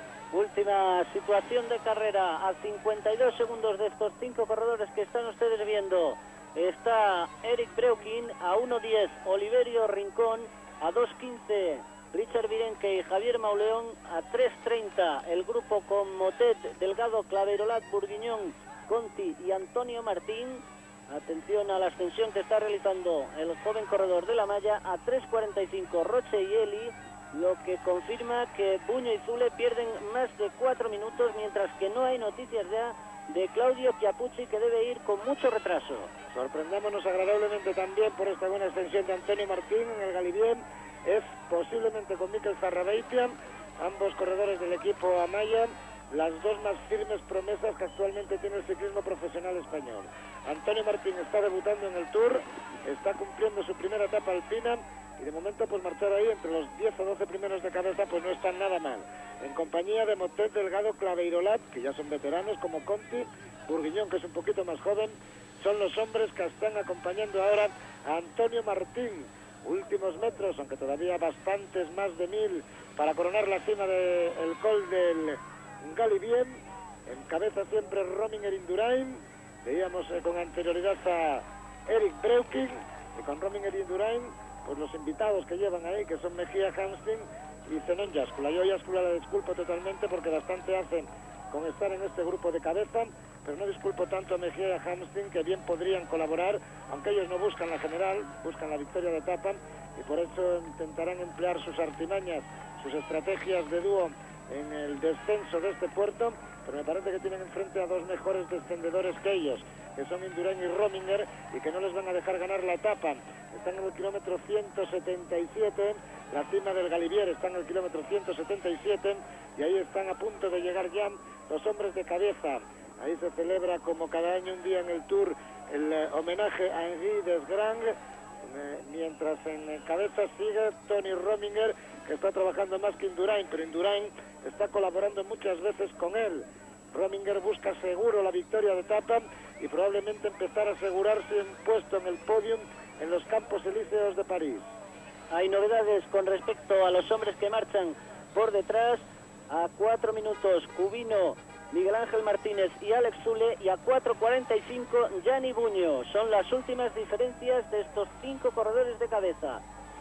Última situación de carrera, a 52 segundos de estos 5 corredores que están ustedes viendo. Está Erik Breukien a 1:10, Oliverio Rincón a 2:15, Richard Virenque y Javier Mauleón a 3:30. El grupo con Motet, Delgado, Claveirolat, Burguiñón, Conti y Antonio Martín. Atención a la ascensión que está realizando el joven corredor de la malla a 3:45. Roche y Eli, lo que confirma que Buño y Zule pierden más de 4 minutos, mientras que no hay noticias ya de Claudio Chiappucci, que debe ir con mucho retraso. Sorprendámonos agradablemente también por esta buena extensión de Antonio Martín en el Galibier. Es posiblemente con Mikel Zarrabeitian, ambos corredores del equipo Amaya, las 2 más firmes promesas que actualmente tiene el ciclismo profesional español. Antonio Martín está debutando en el Tour, está cumpliendo su primera etapa alpina y de momento pues marchar ahí entre los 10 o 12 primeros de cabeza pues no está nada mal. En compañía de Motet, Delgado, Claveirolat, que ya son veteranos, como Conti, Burguiñón, que es un poquito más joven, son los hombres que están acompañando ahora a Antonio Martín. Últimos metros, aunque todavía bastantes más de 1000 para coronar la cima del Col del Galibier. En cabeza siempre Rominger, Indurain. Veíamos con anterioridad a Erik Breukien, y con Rominger y Indurain pues los invitados que llevan ahí, que son Mejía, Hamstin y Zenón Yáscula. Yo Yáscula la disculpo totalmente porque bastante hacen con estar en este grupo de cabeza, pero no disculpo tanto a Mejía y a Hamstin, que bien podrían colaborar, aunque ellos no buscan la general, buscan la victoria de etapa, y por eso intentarán emplear sus artimañas, sus estrategias de dúo en el descenso de este puerto, pero me parece que tienen enfrente a 2 mejores descendedores que ellos, que son Indurain y Rominger, y que no les van a dejar ganar la etapa. Están en el kilómetro 177, la cima del Galibier está en el kilómetro 177, y ahí están a punto de llegar ya los hombres de cabeza. Ahí se celebra, como cada año un día en el Tour, el homenaje a Henri Desgrange, mientras en cabeza sigue Tony Rominger, que está trabajando más que Indurain, pero Indurain está colaborando muchas veces con él. Rominger busca seguro la victoria de etapa y probablemente empezar a asegurarse un puesto en el podium en los Campos Elíseos de París. Hay novedades con respecto a los hombres que marchan por detrás. A 4 minutos Cubino, Miguel Ángel Martínez y Alex Zule, y a 4:45 Gianni Buño. Son las últimas diferencias de estos 5 corredores de cabeza.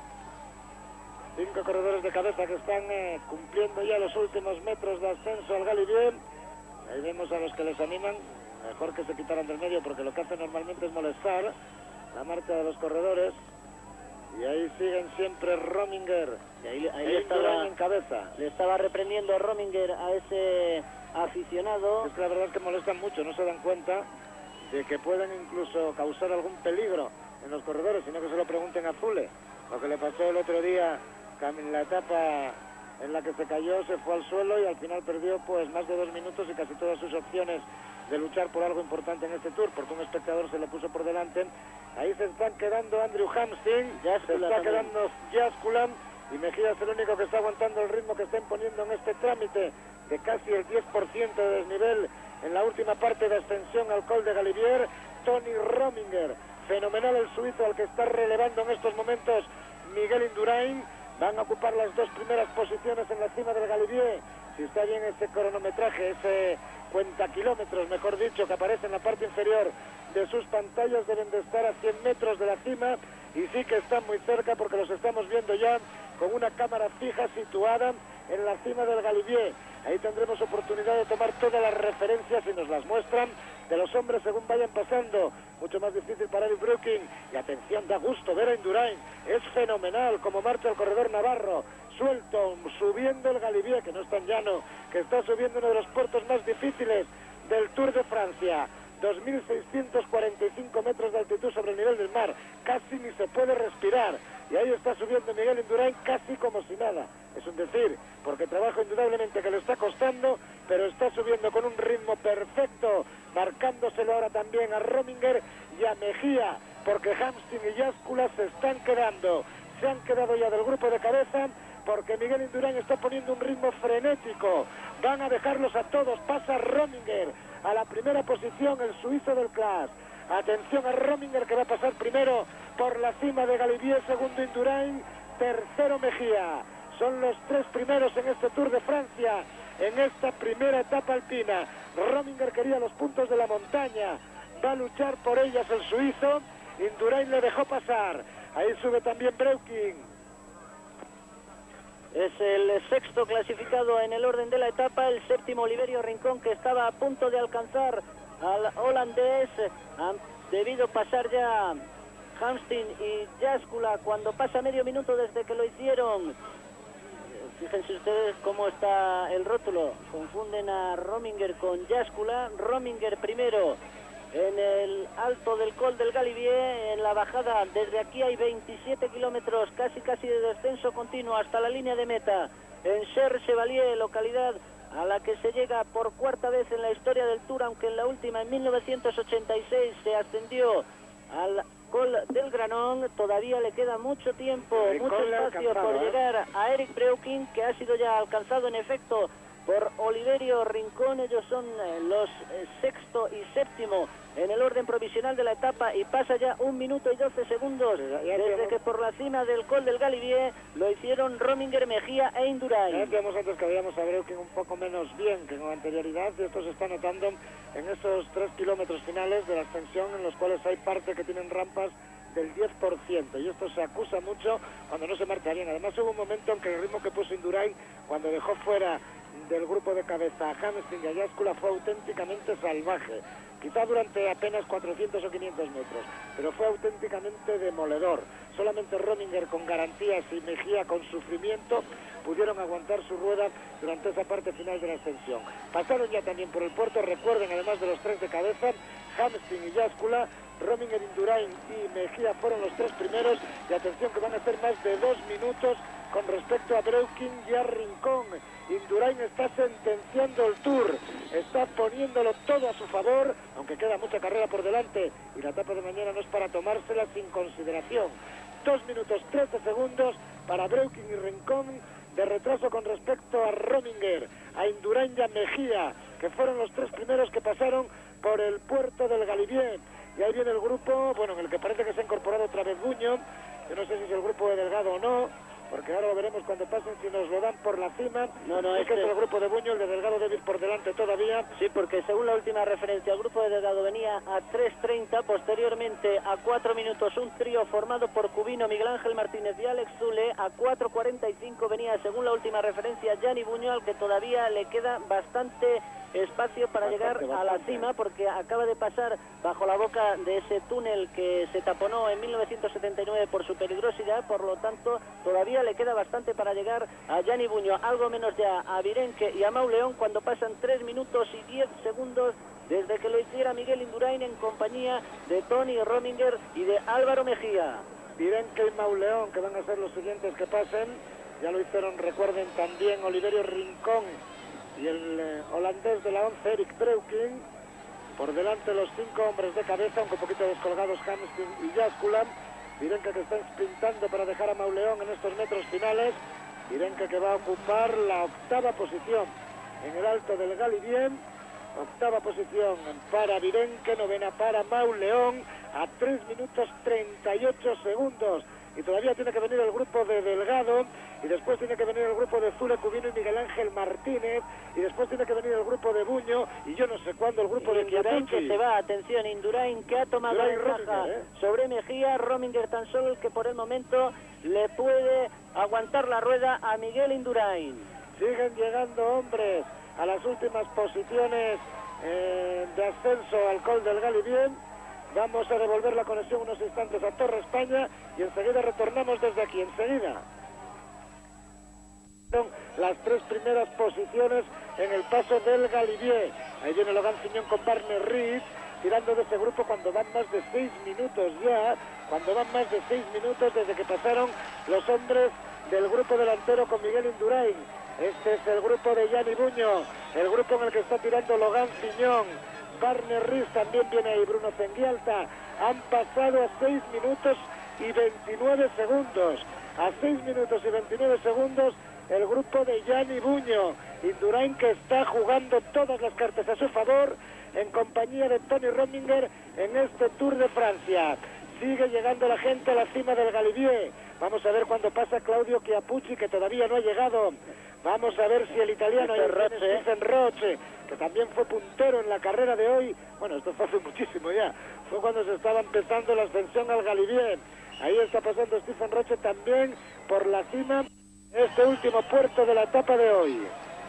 5 corredores de cabeza que están cumpliendo ya los últimos metros de ascenso al Galibier. Ahí vemos a los que les animan. Mejor que se quitaran del medio, porque lo que hacen normalmente es molestar la marcha de los corredores. Y ahí siguen siempre Rominger. Y ahí estaba en cabeza. Le estaba reprendiendo Rominger a ese aficionado. Es que la verdad es que molestan mucho, no se dan cuenta de que puedan incluso causar algún peligro en los corredores, sino que se lo pregunten a Zule. Lo que le pasó el otro día en la etapa en la que se cayó, se fue al suelo y al final perdió pues más de 2 minutos y casi todas sus opciones de luchar por algo importante en este Tour, porque un espectador se le puso por delante. Ahí se están quedando Andrew Hamstin, se está quedando Jaskulam, y Mejía es el único que está aguantando el ritmo que está imponiendo en este trámite de casi el 10% de desnivel en la última parte de ascensión al Col de Galibier. Tony Rominger, fenomenal el suizo al que está relevando en estos momentos Miguel Indurain. Van a ocupar las 2 primeras posiciones en la cima del Galibier. Si está bien ese cronometraje, ese cuenta kilómetros, mejor dicho, que aparece en la parte inferior de sus pantallas, deben de estar a 100 metros de la cima, y sí que están muy cerca porque los estamos viendo ya con una cámara fija situada en la cima del Galibier. Ahí tendremos oportunidad de tomar todas las referencias, y nos las muestran, de los hombres según vayan pasando. Mucho más difícil para Eric Brooking, y atención, da gusto ver a Indurain, es fenomenal como marcha el corredor navarro, suelto, subiendo el Galibier, que no es tan llano, que está subiendo uno de los puertos más difíciles del Tour de Francia. 2.645 metros de altitud sobre el nivel del mar, casi ni se puede respirar, y ahí está subiendo Miguel Indurain casi como si nada. Es un decir, porque trabajo indudablemente que le está costando, pero está subiendo con un ritmo perfecto, marcándoselo ahora también a Rominger y a Mejía, porque Hamstin y Jaskulam se están quedando, se han quedado ya del grupo de cabeza, porque Miguel Indurain está poniendo un ritmo frenético. Van a dejarlos a todos. Pasa Rominger a la primera posición, el suizo del Class. Atención a Rominger, que va a pasar primero por la cima de Galibier, segundo Indurain, tercero Mejía. Son los 3 primeros en este Tour de Francia, en esta primera etapa alpina. Rominger quería los puntos de la montaña, va a luchar por ellas el suizo. Indurain le dejó pasar. Ahí sube también Breuking. Es el 6º clasificado en el orden de la etapa, el 7º Oliverio Rincón, que estaba a punto de alcanzar al holandés. Han debido pasar ya Hamstin y Jaskulam cuando pasa medio minuto desde que lo hicieron. Fíjense ustedes cómo está el rótulo, confunden a Rominger con Jaskulam. Rominger primero en el alto del Col del Galibier, en la bajada. Desde aquí hay 27 kilómetros, casi de descenso continuo hasta la línea de meta, en Cher-Chevalier, localidad a la que se llega por 4ª vez en la historia del Tour, aunque en la última, en 1986, se ascendió al Col del Granon. Todavía le queda mucho tiempo, mucho espacio por llegar a Eric Breuking, que ha sido ya alcanzado en efecto por Oliverio Rincón. Ellos son los 6º y 7º en el orden provisional de la etapa, y pasa ya 1 minuto y 12 segundos desde que por la cima del Col del Galibier lo hicieron Rominger, Mejía e Indurain. Decíamos antes que veíamos a Breuking un poco menos bien que con anterioridad, y esto se está notando en esos 3 kilómetros finales de la ascensión, en los cuales hay parte que tienen rampas del 10%, y esto se acusa mucho cuando no se marcha bien. Además hubo un momento en que el ritmo que puso Indurain cuando dejó fuera del grupo de cabeza a Hamstin y a Jaskulam fue auténticamente salvaje, quizá durante apenas 400 o 500 metros, pero fue auténticamente demoledor. Solamente Rominger con garantías y Mejía con sufrimiento pudieron aguantar su rueda durante esa parte final de la ascensión. Pasaron ya también por el puerto, recuerden, además de los 3 de cabeza, Hamstin y Jaskulam, Rominger, Indurain y Mejía fueron los 3 primeros, y atención que van a ser más de 2 minutos con respecto a Breuking y a Rincón. Indurain está sentenciando el Tour, está poniéndolo todo a su favor, aunque queda mucha carrera por delante, y la etapa de mañana no es para tomársela sin consideración. 2 minutos 13 segundos para Breuking y Rincón de retraso con respecto a Rominger, a Indurain y a Mejía, que fueron los 3 primeros que pasaron por el puerto del Galibier. Y ahí viene el grupo, bueno, en el que parece que se ha incorporado otra vez Buño. Yo no sé si es el grupo de Delgado o no, porque ahora lo veremos cuando pasen, si nos lo dan por la cima. No, es que es el grupo de Buño, el de Delgado debe ir por delante todavía. Sí, porque según la última referencia, el grupo de Delgado venía a 3:30, posteriormente a 4 minutos un trío formado por Cubino, Miguel Ángel Martínez y Alex Zule. A 4:45 venía, según la última referencia, Gianni Buño, al que todavía le queda bastante espacio para llegar a la cima, porque acaba de pasar bajo la boca de ese túnel que se taponó en 1979 por su peligrosidad. Por lo tanto, todavía le queda bastante para llegar a Gianni Buño, algo menos ya a Virenque y a Mauleón, cuando pasan 3 minutos y 10 segundos desde que lo hiciera Miguel Indurain en compañía de Tony Rominger y de Álvaro Mejía. Virenque y Mauleón, que van a ser los siguientes que pasen. Ya lo hicieron, recuerden, también Oliverio Rincón y el holandés de la 11, Erik Breukink. Por delante los 5 hombres de cabeza, aunque un poquito descolgados Hamstin y Jaskulam. Virenque que está sprintando para dejar a Mauleón en estos metros finales. Virenque que va a ocupar la 8ª posición en el alto del Galibier. 8ª posición para Virenque, 9ª para Mauleón, a 3 minutos 38 segundos. Y todavía tiene que venir el grupo de Delgado, y después tiene que venir el grupo de Zule Cubino y Miguel Ángel Martínez, y después tiene que venir el grupo de Buño, y yo no sé cuándo el grupo de Indurain Chiapucci. que se va, atención, Indurain que ha tomado ventaja sobre Mejía. Rominger tan solo el que por el momento le puede aguantar la rueda a Miguel Indurain. Siguen llegando hombres a las últimas posiciones de ascenso al Col del Galibier. Vamos a devolver la conexión unos instantes a Torre España y enseguida retornamos desde aquí, enseguida. Son las 3 primeras posiciones en el paso del Galibier. Ahí viene Logan Fiñón con Barney Reed, tirando de ese grupo cuando van más de 6 minutos ya, cuando van más de 6 minutos desde que pasaron los hombres del grupo delantero con Miguel Indurain. Este es el grupo de Gianni Buño, el grupo en el que está tirando Logan Fiñón. Barney Reed también viene ahí, Bruno Zenguialta. Han pasado a 6 minutos y 29 segundos. A 6 minutos y 29 segundos el grupo de Gianni Buño. Indurain que está jugando todas las cartas a su favor en compañía de Tony Rominger en este Tour de Francia. Sigue llegando la gente a la cima del Galibier. Vamos a ver cuándo pasa Claudio Chiapucci, que todavía no ha llegado. Vamos a ver si el italiano Stephen Roche, que también fue puntero en la carrera de hoy. Bueno, esto fue hace muchísimo ya. Fue cuando se estaba empezando la ascensión al Galibier. Ahí está pasando Stephen Roche también por la cima. Este último puerto de la etapa de hoy.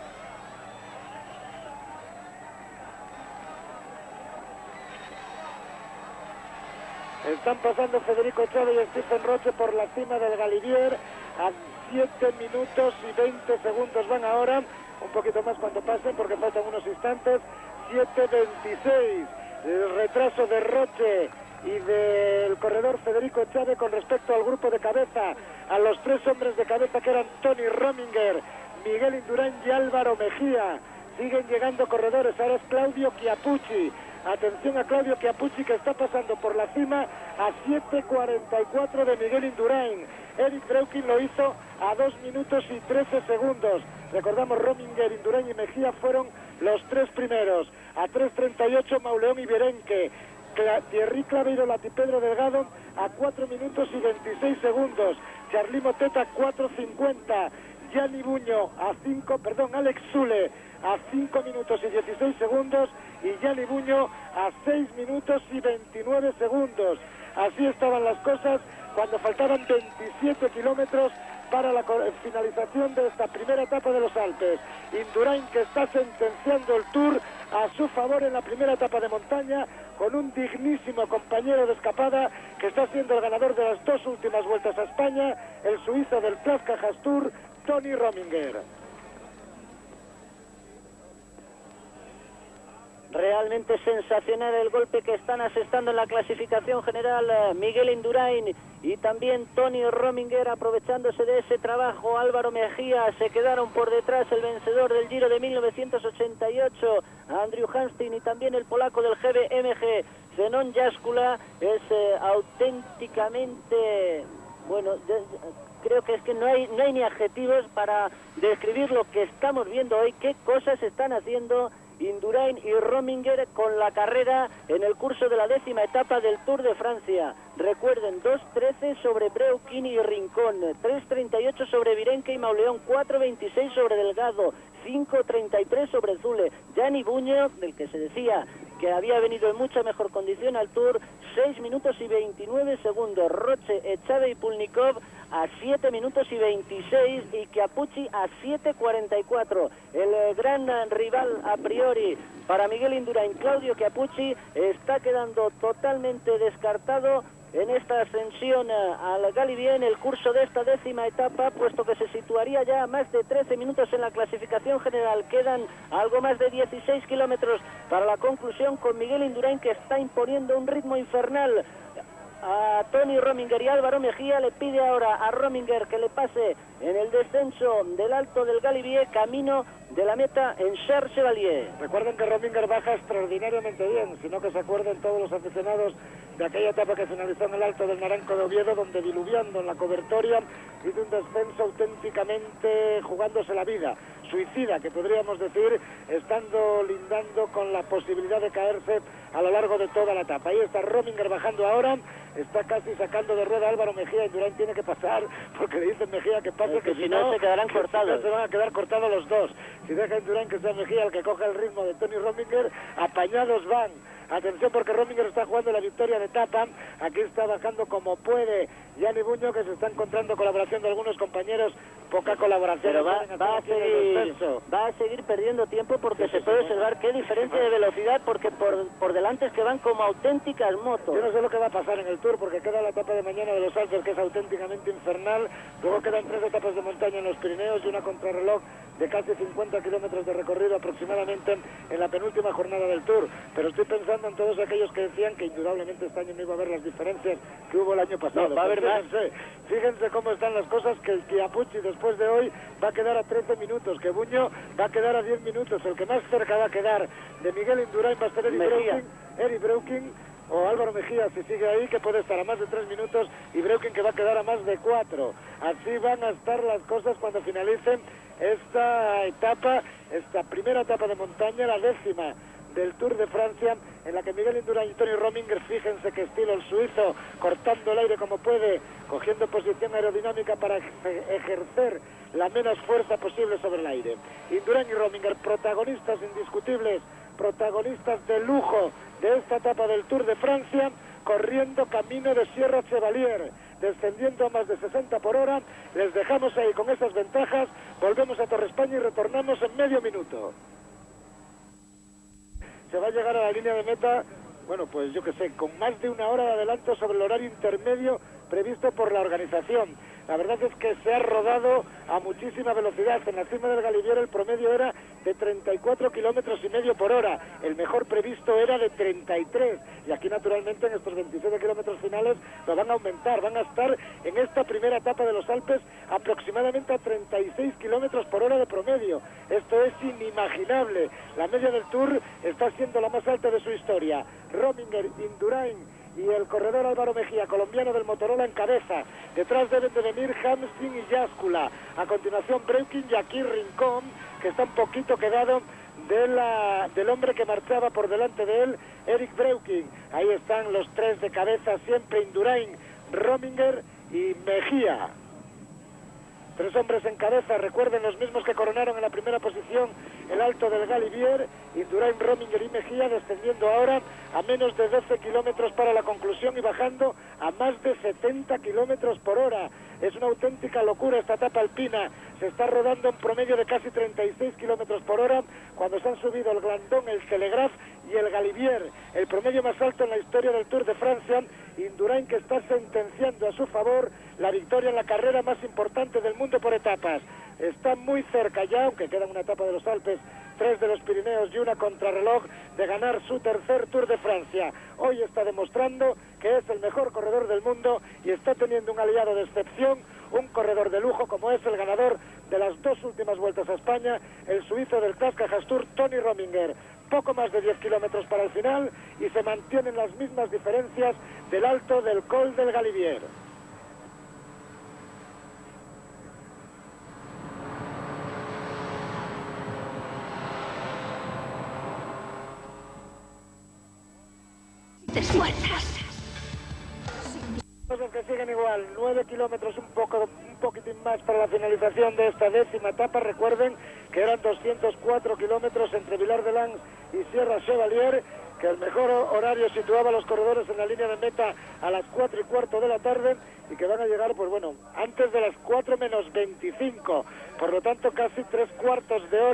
Están pasando Federico Chávez y Stephen Roche por la cima del Galibier a 7 minutos y 20 segundos van ahora, un poquito más cuando pasen porque faltan unos instantes. 7:26 el retraso de Roche y del corredor Federico Chávez con respecto al grupo de cabeza, a los 3 hombres de cabeza que eran Tony Rominger, Miguel Indurain y Álvaro Mejía. Siguen llegando corredores, ahora es Claudio Chiapucci. Atención a Claudio Chiapucci, que está pasando por la cima a 7:44 de Miguel Indurain. Erik Breukink lo hizo a 2 minutos y 13 segundos. Recordamos, Rominger, Indurain y Mejía fueron los 3 primeros. A 3:38 Mauleón y Virenque. Thierry Claveiro, Latipedro Delgado a 4 minutos y 26 segundos. Charly Moteta a 4:50. Gianni Buño a Alex Zule a 5 minutos y 16 segundos y Gianni Buño a 6 minutos y 29 segundos. Así estaban las cosas cuando faltaban 27 kilómetros para la finalización de esta primera etapa de los Alpes. Indurain, que está sentenciando el Tour a su favor en la primera etapa de montaña, con un dignísimo compañero de escapada que está siendo el ganador de las 2 últimas vueltas a España, el suizo del Plas Cajas Tour, Tony Rominger. Realmente sensacional el golpe que están asestando en la clasificación general Miguel Indurain y también Tony Rominger, aprovechándose de ese trabajo. Álvaro Mejía, se quedaron por detrás el vencedor del Giro de 1988, Andrew Hamstin, y también el polaco del GBMG, Zenon Jaskula. Es auténticamente, bueno, creo que es que no hay ni adjetivos para describir lo que estamos viendo hoy, qué cosas están haciendo Indurain y Rominger con la carrera en el curso de la 10ª etapa del Tour de Francia. Recuerden, 2:13 sobre Breukink y Rincón, 3:38 sobre Virenque y Mauleón, 4:26 sobre Delgado, 5:33 sobre Zule. Gianni Buño, del que se decía que había venido en mucha mejor condición al Tour, 6 minutos y 29 segundos. Roche, Echave y Pulnikov a 7 minutos y 26 y Chiapucci a 7:44. El gran rival a priori para Miguel Indurain, Claudio Chiapucci, está quedando totalmente descartado en esta ascensión al Galibier en el curso de esta 10ª etapa, puesto que se situaría ya a más de 13 minutos en la clasificación general. Quedan algo más de 16 kilómetros para la conclusión, con Miguel Indurain, que está imponiendo un ritmo infernal a Tony Rominger, y Álvaro Mejía le pide ahora a Rominger que le pase en el descenso del Alto del Galibier, camino de la meta en Charles-Chevalier. Recuerden que Rominger baja extraordinariamente bien, sino que se acuerden todos los aficionados de aquella etapa que finalizó en el Alto del Naranco de Oviedo, donde, diluviando en la cobertoria, hizo un descenso auténticamente jugándose la vida, suicida, que podríamos decir, estando lindando con la posibilidad de caerse a lo largo de toda la etapa. Ahí está Rominger bajando ahora, está casi sacando de rueda a Álvaro Mejía, y Indurain tiene que pasar, porque le dicen Mejía que pase, que si no se quedarán cortados. Se van a quedar cortados los dos. Si deja Indurain que sea Mejía el que coja el ritmo de Tony Rominger, apañados van. Atención, porque Rominger está jugando la victoria de etapa. Aquí está bajando como puede Gianni Buño, que se está encontrando colaboración de algunos compañeros, poca colaboración. Pero va a seguir perdiendo tiempo, porque se puede observar qué diferencia de velocidad, porque por delante es que van como auténticas motos. Yo no sé lo que va a pasar en el Tour, porque queda la etapa de mañana de los Alpes, que es auténticamente infernal. Luego quedan 3 etapas de montaña en los Pirineos y una contrarreloj de casi 50 kilómetros de recorrido aproximadamente en la penúltima jornada del Tour. Pero estoy pensando en todos aquellos que decían que indudablemente este año no iba a haber las diferencias que hubo el año pasado. No, va a haber más. Fíjense cómo están las cosas, que el Chiappucci después de hoy va a quedar a 13 minutos, que Buño va a quedar a 10 minutos. El que más cerca va a quedar de Miguel Indurain va a ser Eric Breuking, o Álvaro Mejía, si sigue ahí, que puede estar a más de 3 minutos, y Breuking, que va a quedar a más de 4. Así van a estar las cosas cuando finalicen esta etapa, esta primera etapa de montaña, la 10ª del Tour de Francia, en la que Miguel Indurain y Tony Rominger, fíjense qué estilo el suizo, cortando el aire como puede, cogiendo posición aerodinámica para ejercer la menos fuerza posible sobre el aire. Indurain y Rominger, protagonistas indiscutibles, protagonistas de lujo de esta etapa del Tour de Francia, corriendo camino de Sierra Chevalier, descendiendo a más de 60 por hora. Les dejamos ahí con esas ventajas, volvemos a Torre España y retornamos en medio minuto. Se va a llegar a la línea de meta, bueno, pues yo que sé, con más de 1 hora de adelanto sobre el horario intermedio previsto por la organización. La verdad es que se ha rodado a muchísima velocidad. En la cima del Galibier el promedio era de 34 kilómetros y medio por hora. El mejor previsto era de 33. Y aquí, naturalmente, en estos 27 kilómetros finales lo van a aumentar. Van a estar en esta primera etapa de los Alpes aproximadamente a 36 kilómetros por hora de promedio. Esto es inimaginable. La media del Tour está siendo la más alta de su historia. Rominger, Indurain y el corredor Álvaro Mejía, colombiano del Motorola, en cabeza. Detrás deben de venir Hamstin y Yáscula. A continuación Breuking y aquí Rincón, que está un poquito quedado del hombre que marchaba por delante de él, Eric Breuking. Ahí están los 3 de cabeza, siempre Indurain, Rominger y Mejía. 3 hombres en cabeza, recuerden, los mismos que coronaron en la primera posición el Alto del Galibier. Indurain, Rominger y Mejía, descendiendo ahora a menos de 12 kilómetros para la conclusión y bajando a más de 70 kilómetros por hora. Es una auténtica locura esta etapa alpina. Se está rodando en promedio de casi 36 kilómetros por hora cuando se han subido el Glandón, el Telegraph y el Galibier. El promedio más alto en la historia del Tour de Francia. Indurain, que está sentenciando a su favor la victoria en la carrera más importante del mundo por etapas. Está muy cerca ya, aunque queda una etapa de los Alpes, 3 de los Pirineos y una contrarreloj, de ganar su tercer Tour de Francia. Hoy está demostrando que es el mejor corredor del mundo y está teniendo un aliado de excepción, un corredor de lujo como es el ganador de las 2 últimas vueltas a España, el suizo del Tascajas Tour, Tony Rominger. Poco más de 10 kilómetros para el final y se mantienen las mismas diferencias del Alto del Col del Galibier. Cosas que siguen igual, 9 kilómetros, un poquitín más para la finalización de esta 10ª etapa. Recuerden que eran 204 kilómetros entre Vilar de Lans y Sierra Chevalier, que el mejor horario situaba a los corredores en la línea de meta a las 4:15 de la tarde y que van a llegar, pues bueno, antes de las 4 menos 25. Por lo tanto, casi 3/4 de hora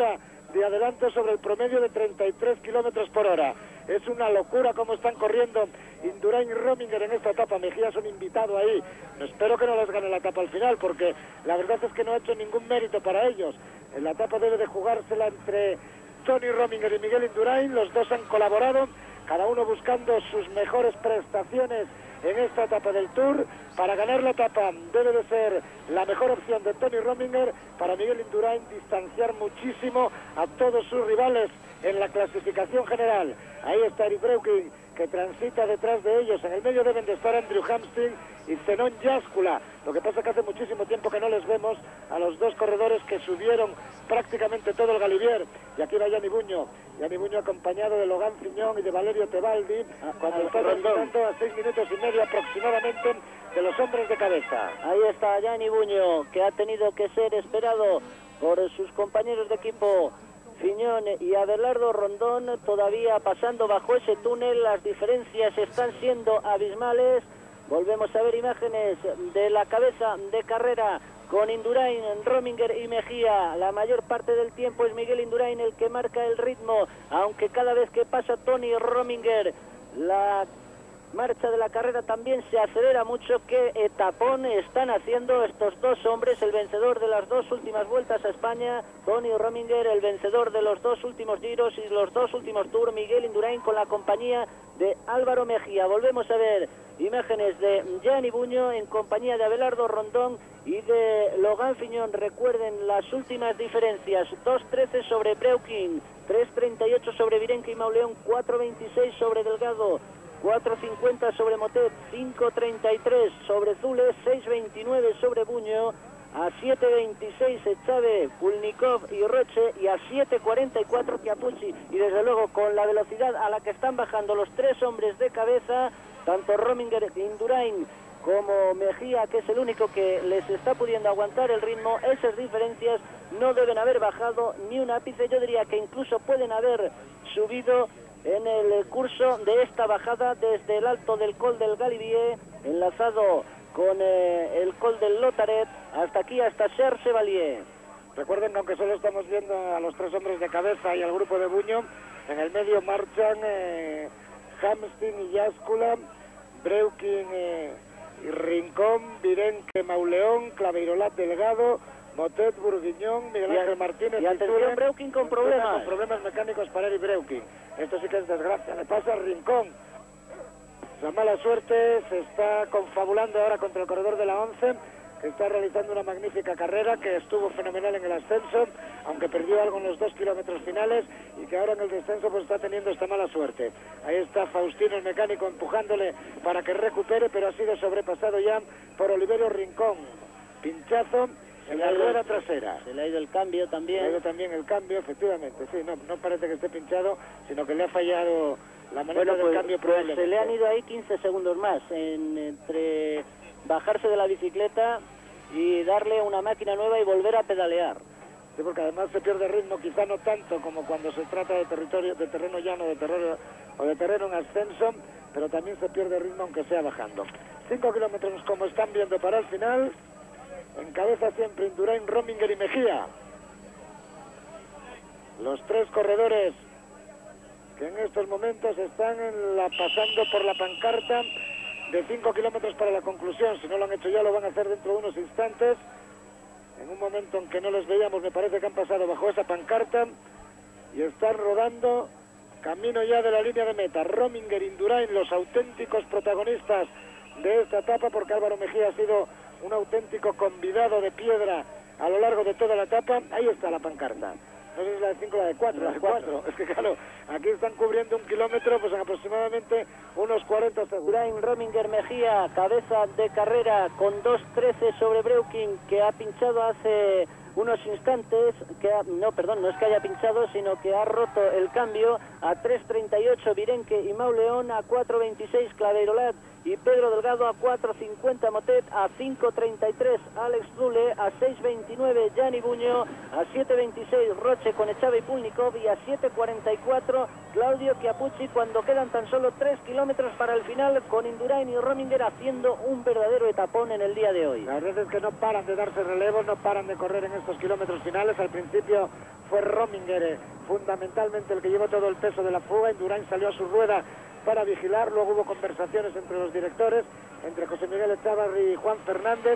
de adelanto sobre el promedio de 33 kilómetros por hora. Es una locura cómo están corriendo Indurain y Rominger en esta etapa. Mejía es un invitado ahí. Espero que no les gane la etapa al final, porque la verdad es que no ha hecho ningún mérito para ellos. En la etapa debe de jugársela entre Tony Rominger y Miguel Indurain. Los dos han colaborado, cada uno buscando sus mejores prestaciones en esta etapa del Tour. Para ganar la etapa debe de ser la mejor opción de Tony Rominger. Para Miguel Indurain distanciar muchísimo a todos sus rivales en la clasificación general. Ahí está Eric Breukink, que transita detrás de ellos. En el medio deben de estar Andrew Hamstin y Zenon Jáskula. Lo que pasa es que hace muchísimo tiempo que no les vemos a los dos corredores que subieron prácticamente todo el Galibier. Y aquí va Gianni Buño acompañado de Logan Fignon y de Valerio Tebaldi, cuando está terminando a 6 minutos y medio aproximadamente de los hombres de cabeza. Ahí está Gianni Buño, que ha tenido que ser esperado por sus compañeros de equipo Fignon y Abelardo Rondón. Todavía pasando bajo ese túnel, las diferencias están siendo abismales. Volvemos a ver imágenes de la cabeza de carrera con Indurain, Rominger y Mejía. La mayor parte del tiempo es Miguel Indurain el que marca el ritmo, aunque cada vez que pasa Tony Rominger, la marcha de la carrera también se acelera mucho. Qué etapón están haciendo estos dos hombres. El vencedor de las dos últimas vueltas a España, Tony Rominger, el vencedor de los dos últimos giros y los dos últimos tours, Miguel Indurain, con la compañía de Álvaro Mejía. Volvemos a ver imágenes de Gianni Buño en compañía de Abelardo Rondón y de Logan Fignon. Recuerden las últimas diferencias: 2.13 sobre Breukink, 3.38 sobre Virenque y Mauleón, 4.26 sobre Delgado, 4.50 sobre Motet, 5.33 sobre Zule, 6.29 sobre Buño, a 7.26 Chave, Kulnikov y Roche, y a 7.44 Chiappucci. Y desde luego, con la velocidad a la que están bajando los tres hombres de cabeza, tanto Rominger, Indurain como Mejía, que es el único que les está pudiendo aguantar el ritmo, esas diferencias no deben haber bajado ni un ápice. Yo diría que incluso pueden haber subido en el curso de esta bajada desde el alto del Col del Galibier, enlazado con el Col del Lotaret, hasta aquí, hasta Serre-Chevalier. Recuerden que aunque solo estamos viendo a los tres hombres de cabeza y al grupo de Buño, en el medio marchan Hamstin y Jáskula, Breukink y Rincón, Virenque, Mauleón, Claveirolat, Delgado, Motet, Burguiñón, Miguel Ángel Martínez y atención, Breukink con problemas. Con problemas mecánicos para Eric Breukink. Esto sí que es desgracia. Le pasa a Rincón. La mala suerte se está confabulando ahora contra el corredor de la 11, que está realizando una magnífica carrera, que estuvo fenomenal en el ascenso, aunque perdió algo en los 2 kilómetros finales, y que ahora en el descenso pues está teniendo esta mala suerte. Ahí está Faustino, el mecánico, empujándole para que recupere, pero ha sido sobrepasado ya por Oliverio Rincón. Pinchazo en la rueda trasera. Se le ha ido el cambio también. Se le ha ido también el cambio, efectivamente. Sí, no parece que esté pinchado, sino que le ha fallado la manera del cambio. Pues se le han ido ahí 15 segundos más entre bajarse de la bicicleta y darle una máquina nueva y volver a pedalear. Sí, porque además se pierde ritmo, quizá no tanto como cuando se trata de territorio, de terreno llano, o de terreno en ascenso, pero también se pierde ritmo aunque sea bajando. 5 kilómetros, como están viendo, para el final. Encabeza siempre Indurain, Rominger y Mejía. Los tres corredores que en estos momentos están pasando por la pancarta de 5 kilómetros para la conclusión. Si no lo han hecho ya, lo van a hacer dentro de unos instantes. En un momento en que no les veíamos, me parece que han pasado bajo esa pancarta y están rodando camino ya de la línea de meta. Rominger, Indurain, los auténticos protagonistas de esta etapa, porque Álvaro Mejía ha sido un auténtico convidado de piedra a lo largo de toda la etapa. Ahí está la pancarta. No sé si es la de 5 o la de 4. La de 4. Es que claro, aquí están cubriendo 1 kilómetro, pues en aproximadamente unos 40 segundos. Indurain, Rominger, Mejía, cabeza de carrera con 2.13 sobre Breukink, que ha pinchado hace unos instantes, no es que haya pinchado, sino que ha roto el cambio. A 3.38 Virenque y Mauleón, a 4.26 Claveirolat y Pedro Delgado a 4.50 Motet, a 5.33 Alex Zule, a 6.29 Gianni Buño, a 7.26 Roche con Echave y Pulnikov y a 7.44 Claudio Chiappucci, cuando quedan tan solo 3 kilómetros para el final, con Indurain y Rominger haciendo un verdadero etapón en el día de hoy. La verdad es que no paran de darse relevos, no paran de correr en estos kilómetros finales. Al principio fue Rominger fundamentalmente el que llevó todo el peso de la fuga. Indurain salió a su rueda para vigilar, luego hubo conversaciones entre los directores, entre José Miguel Echavarri y Juan Fernández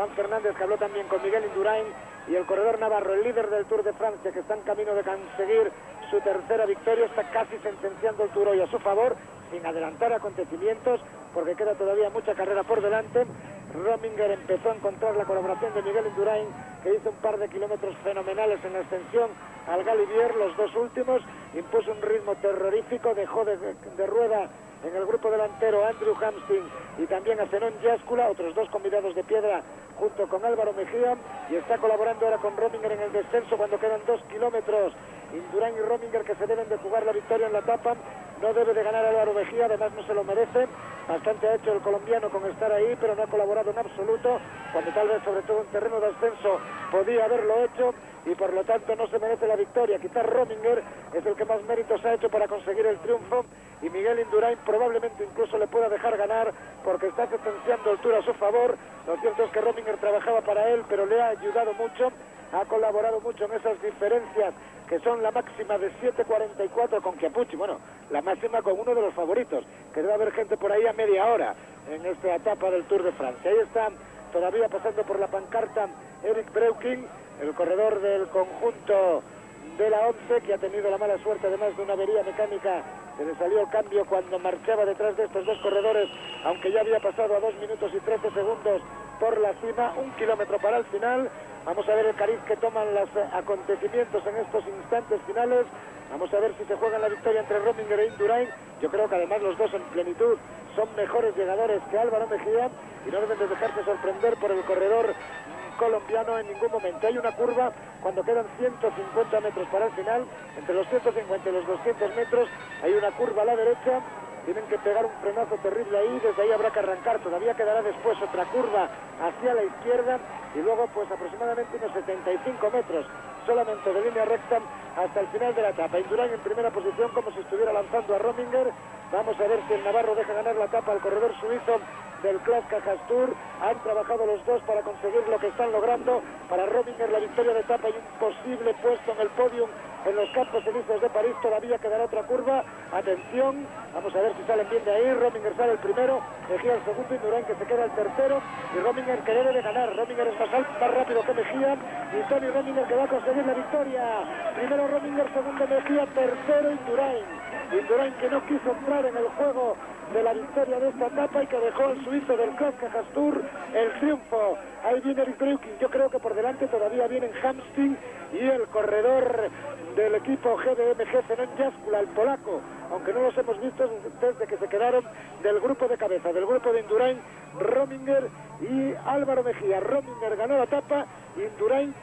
que habló también con Miguel Indurain, y el corredor navarro, el líder del Tour de Francia, que está en camino de conseguir su tercera victoria, está casi sentenciando el Tour hoy a su favor, sin adelantar acontecimientos, porque queda todavía mucha carrera por delante. Rominger empezó a encontrar la colaboración de Miguel Indurain, que hizo un par de kilómetros fenomenales en la extensión al Galibier, los dos últimos, impuso un ritmo terrorífico, dejó de rueda en el grupo delantero a Andrew Hamstin y también a Zenón Yáscula, otros dos convidados de piedra junto con Álvaro Mejía, y está colaborando ahora con Rominger en el descenso cuando quedan 2 kilómetros. Indurain y Rominger, que se deben de jugar la victoria en la etapa. No debe de ganar Álvaro Mejía, además no se lo merece. Bastante ha hecho el colombiano con estar ahí, pero no ha colaborado en absoluto, cuando tal vez, sobre todo en terreno de ascenso, podía haberlo hecho, y por lo tanto no se merece la victoria. Quizás Rominger es el que más méritos ha hecho para conseguir el triunfo, y Miguel Indurain probablemente incluso le pueda dejar ganar, porque está sentenciando el Tour a su favor. Lo cierto es que Rominger trabajaba para él, pero le ha ayudado mucho, ha colaborado mucho en esas diferencias, que son la máxima de 7.44 con Chiappucci, bueno, la máxima con uno de los favoritos, que debe haber gente por ahí a media hora en esta etapa del Tour de Francia. Ahí está todavía pasando por la pancarta Eric Breuking, el corredor del conjunto de la ONCE, que ha tenido la mala suerte además de una avería mecánica, que le salió el cambio cuando marchaba detrás de estos dos corredores, aunque ya había pasado a 2 minutos y 13 segundos por la cima. 1 kilómetro para el final. Vamos a ver el cariz que toman los acontecimientos en estos instantes finales. Vamos a ver si se juega la victoria entre Rominger e Indurain. Yo creo que además los dos en plenitud son mejores llegadores que Álvaro Mejía, y no deben de dejarse sorprender por el corredor colombiano en ningún momento. Hay una curva cuando quedan 150 metros para el final, entre los 150 y los 200 metros hay una curva a la derecha, tienen que pegar un frenazo terrible ahí, desde ahí habrá que arrancar, todavía quedará después otra curva hacia la izquierda, y luego pues aproximadamente unos 75 metros solamente de línea recta hasta el final de la etapa. Indurain en primera posición, como si estuviera lanzando a Rominger. Vamos a ver si el navarro deja ganar la etapa al corredor suizo del Club Cajas Tour. Han trabajado los dos para conseguir lo que están logrando. Para Rominger la victoria de etapa y un posible puesto en el podium en los Campos Elíseos de París. Todavía quedará otra curva. Atención, vamos a ver si salen bien de ahí. Rominger sale el primero, Mejía el segundo, Indurain que se queda el tercero, y Rominger que debe de ganar. Rominger es más rápido que Mejía, y Tony Rominger que va a conseguir la victoria. Primero Rominger, segundo Mejía, tercero Indurain. Indurain que no quiso entrar en el juego de la victoria de esta etapa y que dejó al suizo del Club Cajas Tour el triunfo. Ahí viene Eric Breuking. Yo creo que por delante todavía vienen Hamstin y el corredor del equipo GDMG, Zenón Yáscula, el polaco, aunque no los hemos visto desde que se quedaron del grupo de cabeza, del grupo de Indurain, Rominger y Álvaro Mejía. Rominger ganó la etapa, Indurain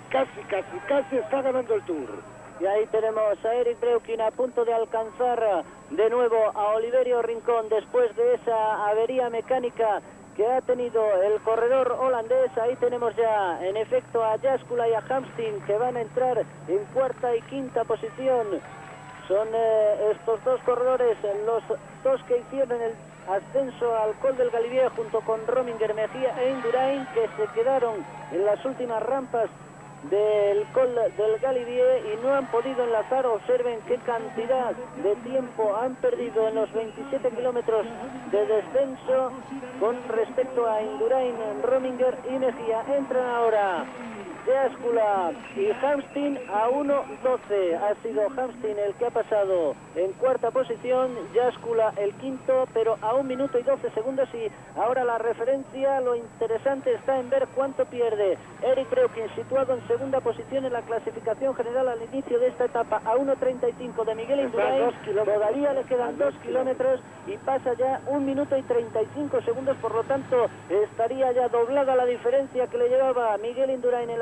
casi está ganando el Tour. Y ahí tenemos a Eric Breuking a punto de alcanzar de nuevo a Oliverio Rincón después de esa avería mecánica que ha tenido el corredor holandés. Ahí tenemos ya en efecto a Yáscula y a Hamstin, que van a entrar en cuarta y quinta posición. Son estos dos corredores los dos que hicieron el ascenso al Col del Galibier junto con Rominger, Mejía e Indurain, que se quedaron en las últimas rampas del Col del Galibier y no han podido enlazar. Observen qué cantidad de tiempo han perdido en los 27 kilómetros de descenso con respecto a Indurain, Rominger y Mejía. Entran ahora Yáscula y Hamstin a 1.12. Ha sido Hamstin el que ha pasado en cuarta posición, Yáscula el quinto, pero a 1 minuto y 12 segundos. Y ahora la referencia, lo interesante está en ver cuánto pierde Eric Breuking, situado en segunda posición en la clasificación general al inicio de esta etapa, a 1.35 de Miguel Indurain. Todavía le quedan 2 kilómetros y pasa ya 1 minuto y 35 segundos, por lo tanto estaría ya doblada la diferencia que le llevaba Miguel Indurain en la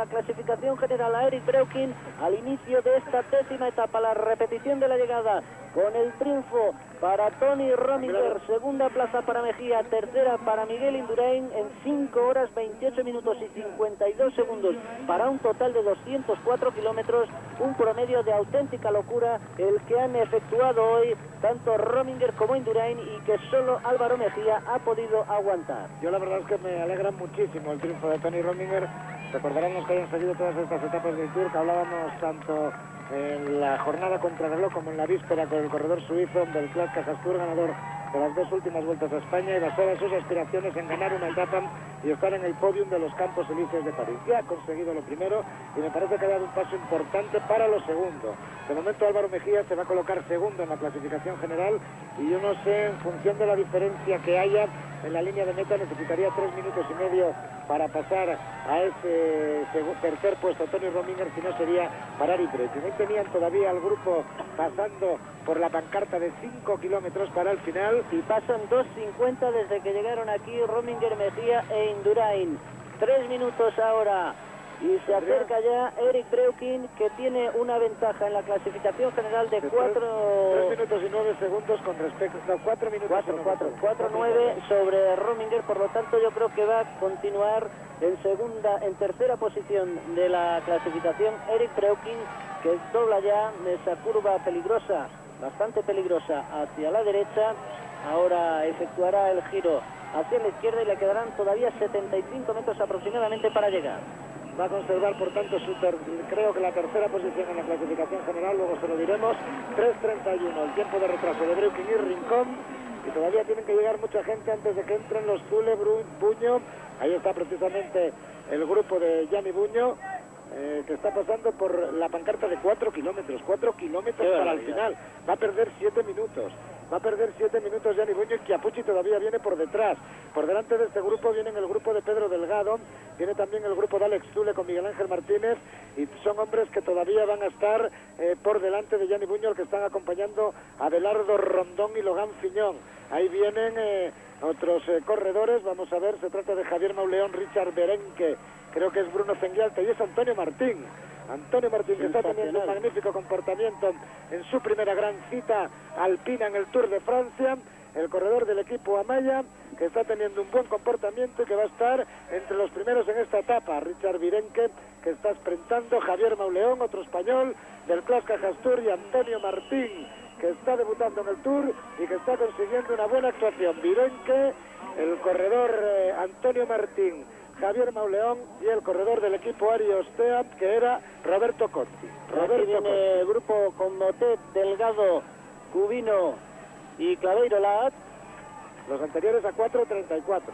clasificación general a Erik Breukhin al inicio de esta 10ª etapa. La repetición de la llegada con el triunfo para Tony Rominger, segunda plaza para Mejía, tercera para Miguel Indurain en 5 horas 28 minutos y 52 segundos para un total de 204 kilómetros, un promedio de auténtica locura el que han efectuado hoy tanto Rominger como Indurain y que solo Álvaro Mejía ha podido aguantar. Yo la verdad es que me alegra muchísimo el triunfo de Tony Rominger. Recordarán los que hayan seguido todas estas etapas del Tour que hablábamos tanto en la jornada contrarreloj como en la víspera con el corredor suizo del Clash Cajastur, ganador de las 2 últimas vueltas a España, y basaba sus aspiraciones en ganar una etapa y estar en el podium de los Campos Elíseos de París. Ya ha conseguido lo primero y me parece que ha dado un paso importante para lo segundo. De momento Álvaro Mejía se va a colocar segundo en la clasificación general y yo no sé, en función de la diferencia que haya en la línea de meta, necesitaría 3 minutos y medio para pasar a ese tercer puesto Tony Rominger, si no sería para Erik Breukhin. Hoy tenían todavía al grupo pasando por la pancarta de 5 kilómetros para el final. Y pasan 2:50 desde que llegaron aquí Rominger, Mejía e Indurain. 3 minutos ahora. Y se acerca ya Erik Breukhin, que tiene una ventaja en la clasificación general de 3 minutos y 9 segundos con respecto a 4 minutos. 4:9 sobre Rominger, por lo tanto yo creo que va a continuar en tercera posición de la clasificación Erik Breukhin, que dobla ya esa curva peligrosa, bastante peligrosa, hacia la derecha. Ahora efectuará el giro hacia la izquierda y le quedarán todavía 75 metros aproximadamente para llegar. Va a conservar, por tanto, creo que la tercera posición en la clasificación general, luego se lo diremos. 3:31, el tiempo de retraso de Breukhin y Rincón, y todavía tienen que llegar mucha gente antes de que entren los Zule, Buño. Ahí está precisamente el grupo de Gianni Buño, que está pasando por la pancarta de 4 kilómetros. 4 kilómetros para el final. Va a perder 7 minutos. Va a perder 7 minutos Gianni Buño, y Chiappucci todavía viene por detrás. Por delante de este grupo vienen el grupo de Pedro Delgado, viene también el grupo de Alex Zule con Miguel Ángel Martínez, y son hombres que todavía van a estar por delante de Gianni Buño, el que están acompañando a Abelardo Rondón y Logan Fiñón. Ahí vienen otros corredores, vamos a ver, se trata de Javier Mauleón, Richard Berenque, creo que es Bruno Zengialta, y es Antonio Martín. Antonio Martín, que está teniendo un magnífico comportamiento en su primera gran cita alpina en el Tour de Francia. El corredor del equipo Amaya, que está teniendo un buen comportamiento y que va a estar entre los primeros en esta etapa. Richard Virenque, que está sprintando. Javier Mauleón, otro español del Clash Cajastur, y Antonio Martín, que está debutando en el Tour y que está consiguiendo una buena actuación. Virenque, el corredor Antonio Martín, Javier Mauleón y el corredor del equipo Arios Team, que era Roberto Conti. Aquí viene el grupo con Motet, Delgado, Cubino y Claveiro Lat. Los anteriores a 4:34.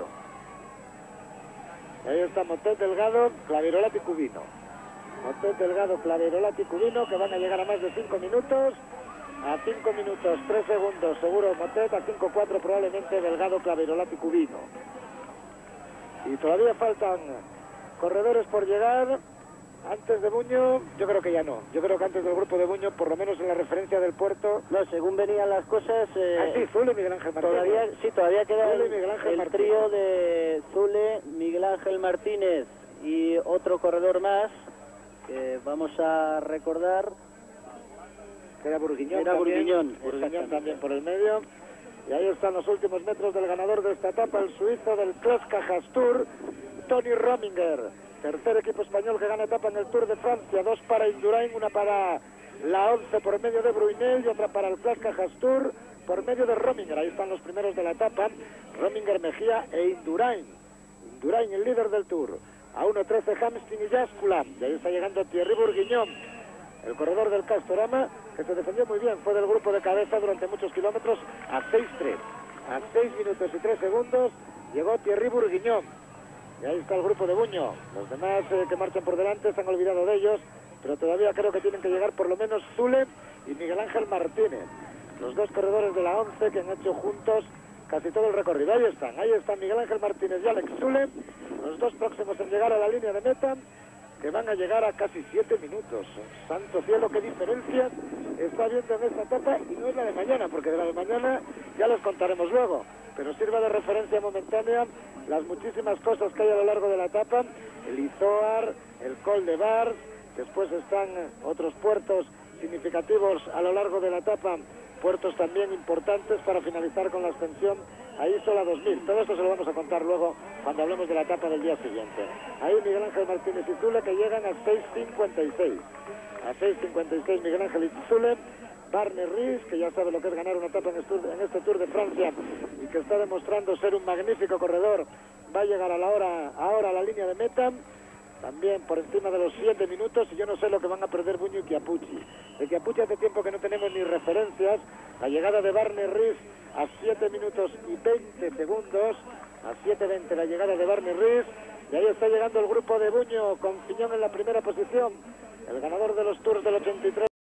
Ahí está Motet, Delgado, Claveiro Lat y Cubino. Motet, Delgado, Claveiro Lat y Cubino, que van a llegar a más de 5 minutos. A 5 minutos, 3 segundos seguro Motet, a 5:04 probablemente Delgado, Claveiro Lat y Cubino. Y todavía faltan corredores por llegar. Antes de Buño, yo creo que ya no. Yo creo que antes del grupo de Buño, por lo menos en la referencia del puerto. No, según venían las cosas. Sí, Zule y Miguel Ángel Martínez. Todavía queda el trío de Zule, Miguel Ángel Martínez y otro corredor más que vamos a recordar. Que era Burguiñón. Burguiñón también por el medio. Y ahí están los últimos metros del ganador de esta etapa, el suizo del Clash Cajastur, Tony Rominger. Tercer equipo español que gana etapa en el Tour de Francia. 2 para Indurain, una para la 11 por medio de Brunel y otra para el Clash Cajastur por medio de Rominger. Ahí están los primeros de la etapa, Rominger, Mejía e Indurain. Indurain, el líder del Tour. A 1:13 Hamstin y Yáscula. Y ahí está llegando Thierry Bourguignon, el corredor del Castorama, que se defendió muy bien, fue del grupo de cabeza durante muchos kilómetros. A 6:3, a 6 minutos y 3 segundos llegó Thierry Bourguignon. Y ahí está el grupo de Buño. Los demás que marchan por delante se han olvidado de ellos, pero todavía creo que tienen que llegar por lo menos Zule y Miguel Ángel Martínez, los dos corredores de la 11 que han hecho juntos casi todo el recorrido. Ahí están Miguel Ángel Martínez y Alex Zule, los dos próximos en llegar a la línea de meta, que van a llegar a casi 7 minutos. Santo cielo, qué diferencia está habiendo en esta etapa, y no es la de mañana, porque de la de mañana ya les contaremos luego, pero sirva de referencia momentánea las muchísimas cosas que hay a lo largo de la etapa, el Izoar, el Col de Bars, después están otros puertos significativos a lo largo de la etapa, puertos también importantes para finalizar con la ascensión a Isola 2000. Todo esto se lo vamos a contar luego cuando hablemos de la etapa del día siguiente. Ahí Miguel Ángel Martínez y Zule, que llegan a 6.56. A 6.56 Miguel Ángel y Zule. Barney Ries, que ya sabe lo que es ganar una etapa en este Tour de Francia y que está demostrando ser un magnífico corredor, va a llegar ahora a la línea de meta, también por encima de los 7 minutos, y yo no sé lo que van a perder Buño y Chiappucci. De Chiappucci hace tiempo que no tenemos ni referencias. La llegada de Barney Ries a 7 minutos y 20 segundos, a 7.20 la llegada de Barney Ries, y ahí está llegando el grupo de Buño con Fiñón en la primera posición, el ganador de los Tours del 83.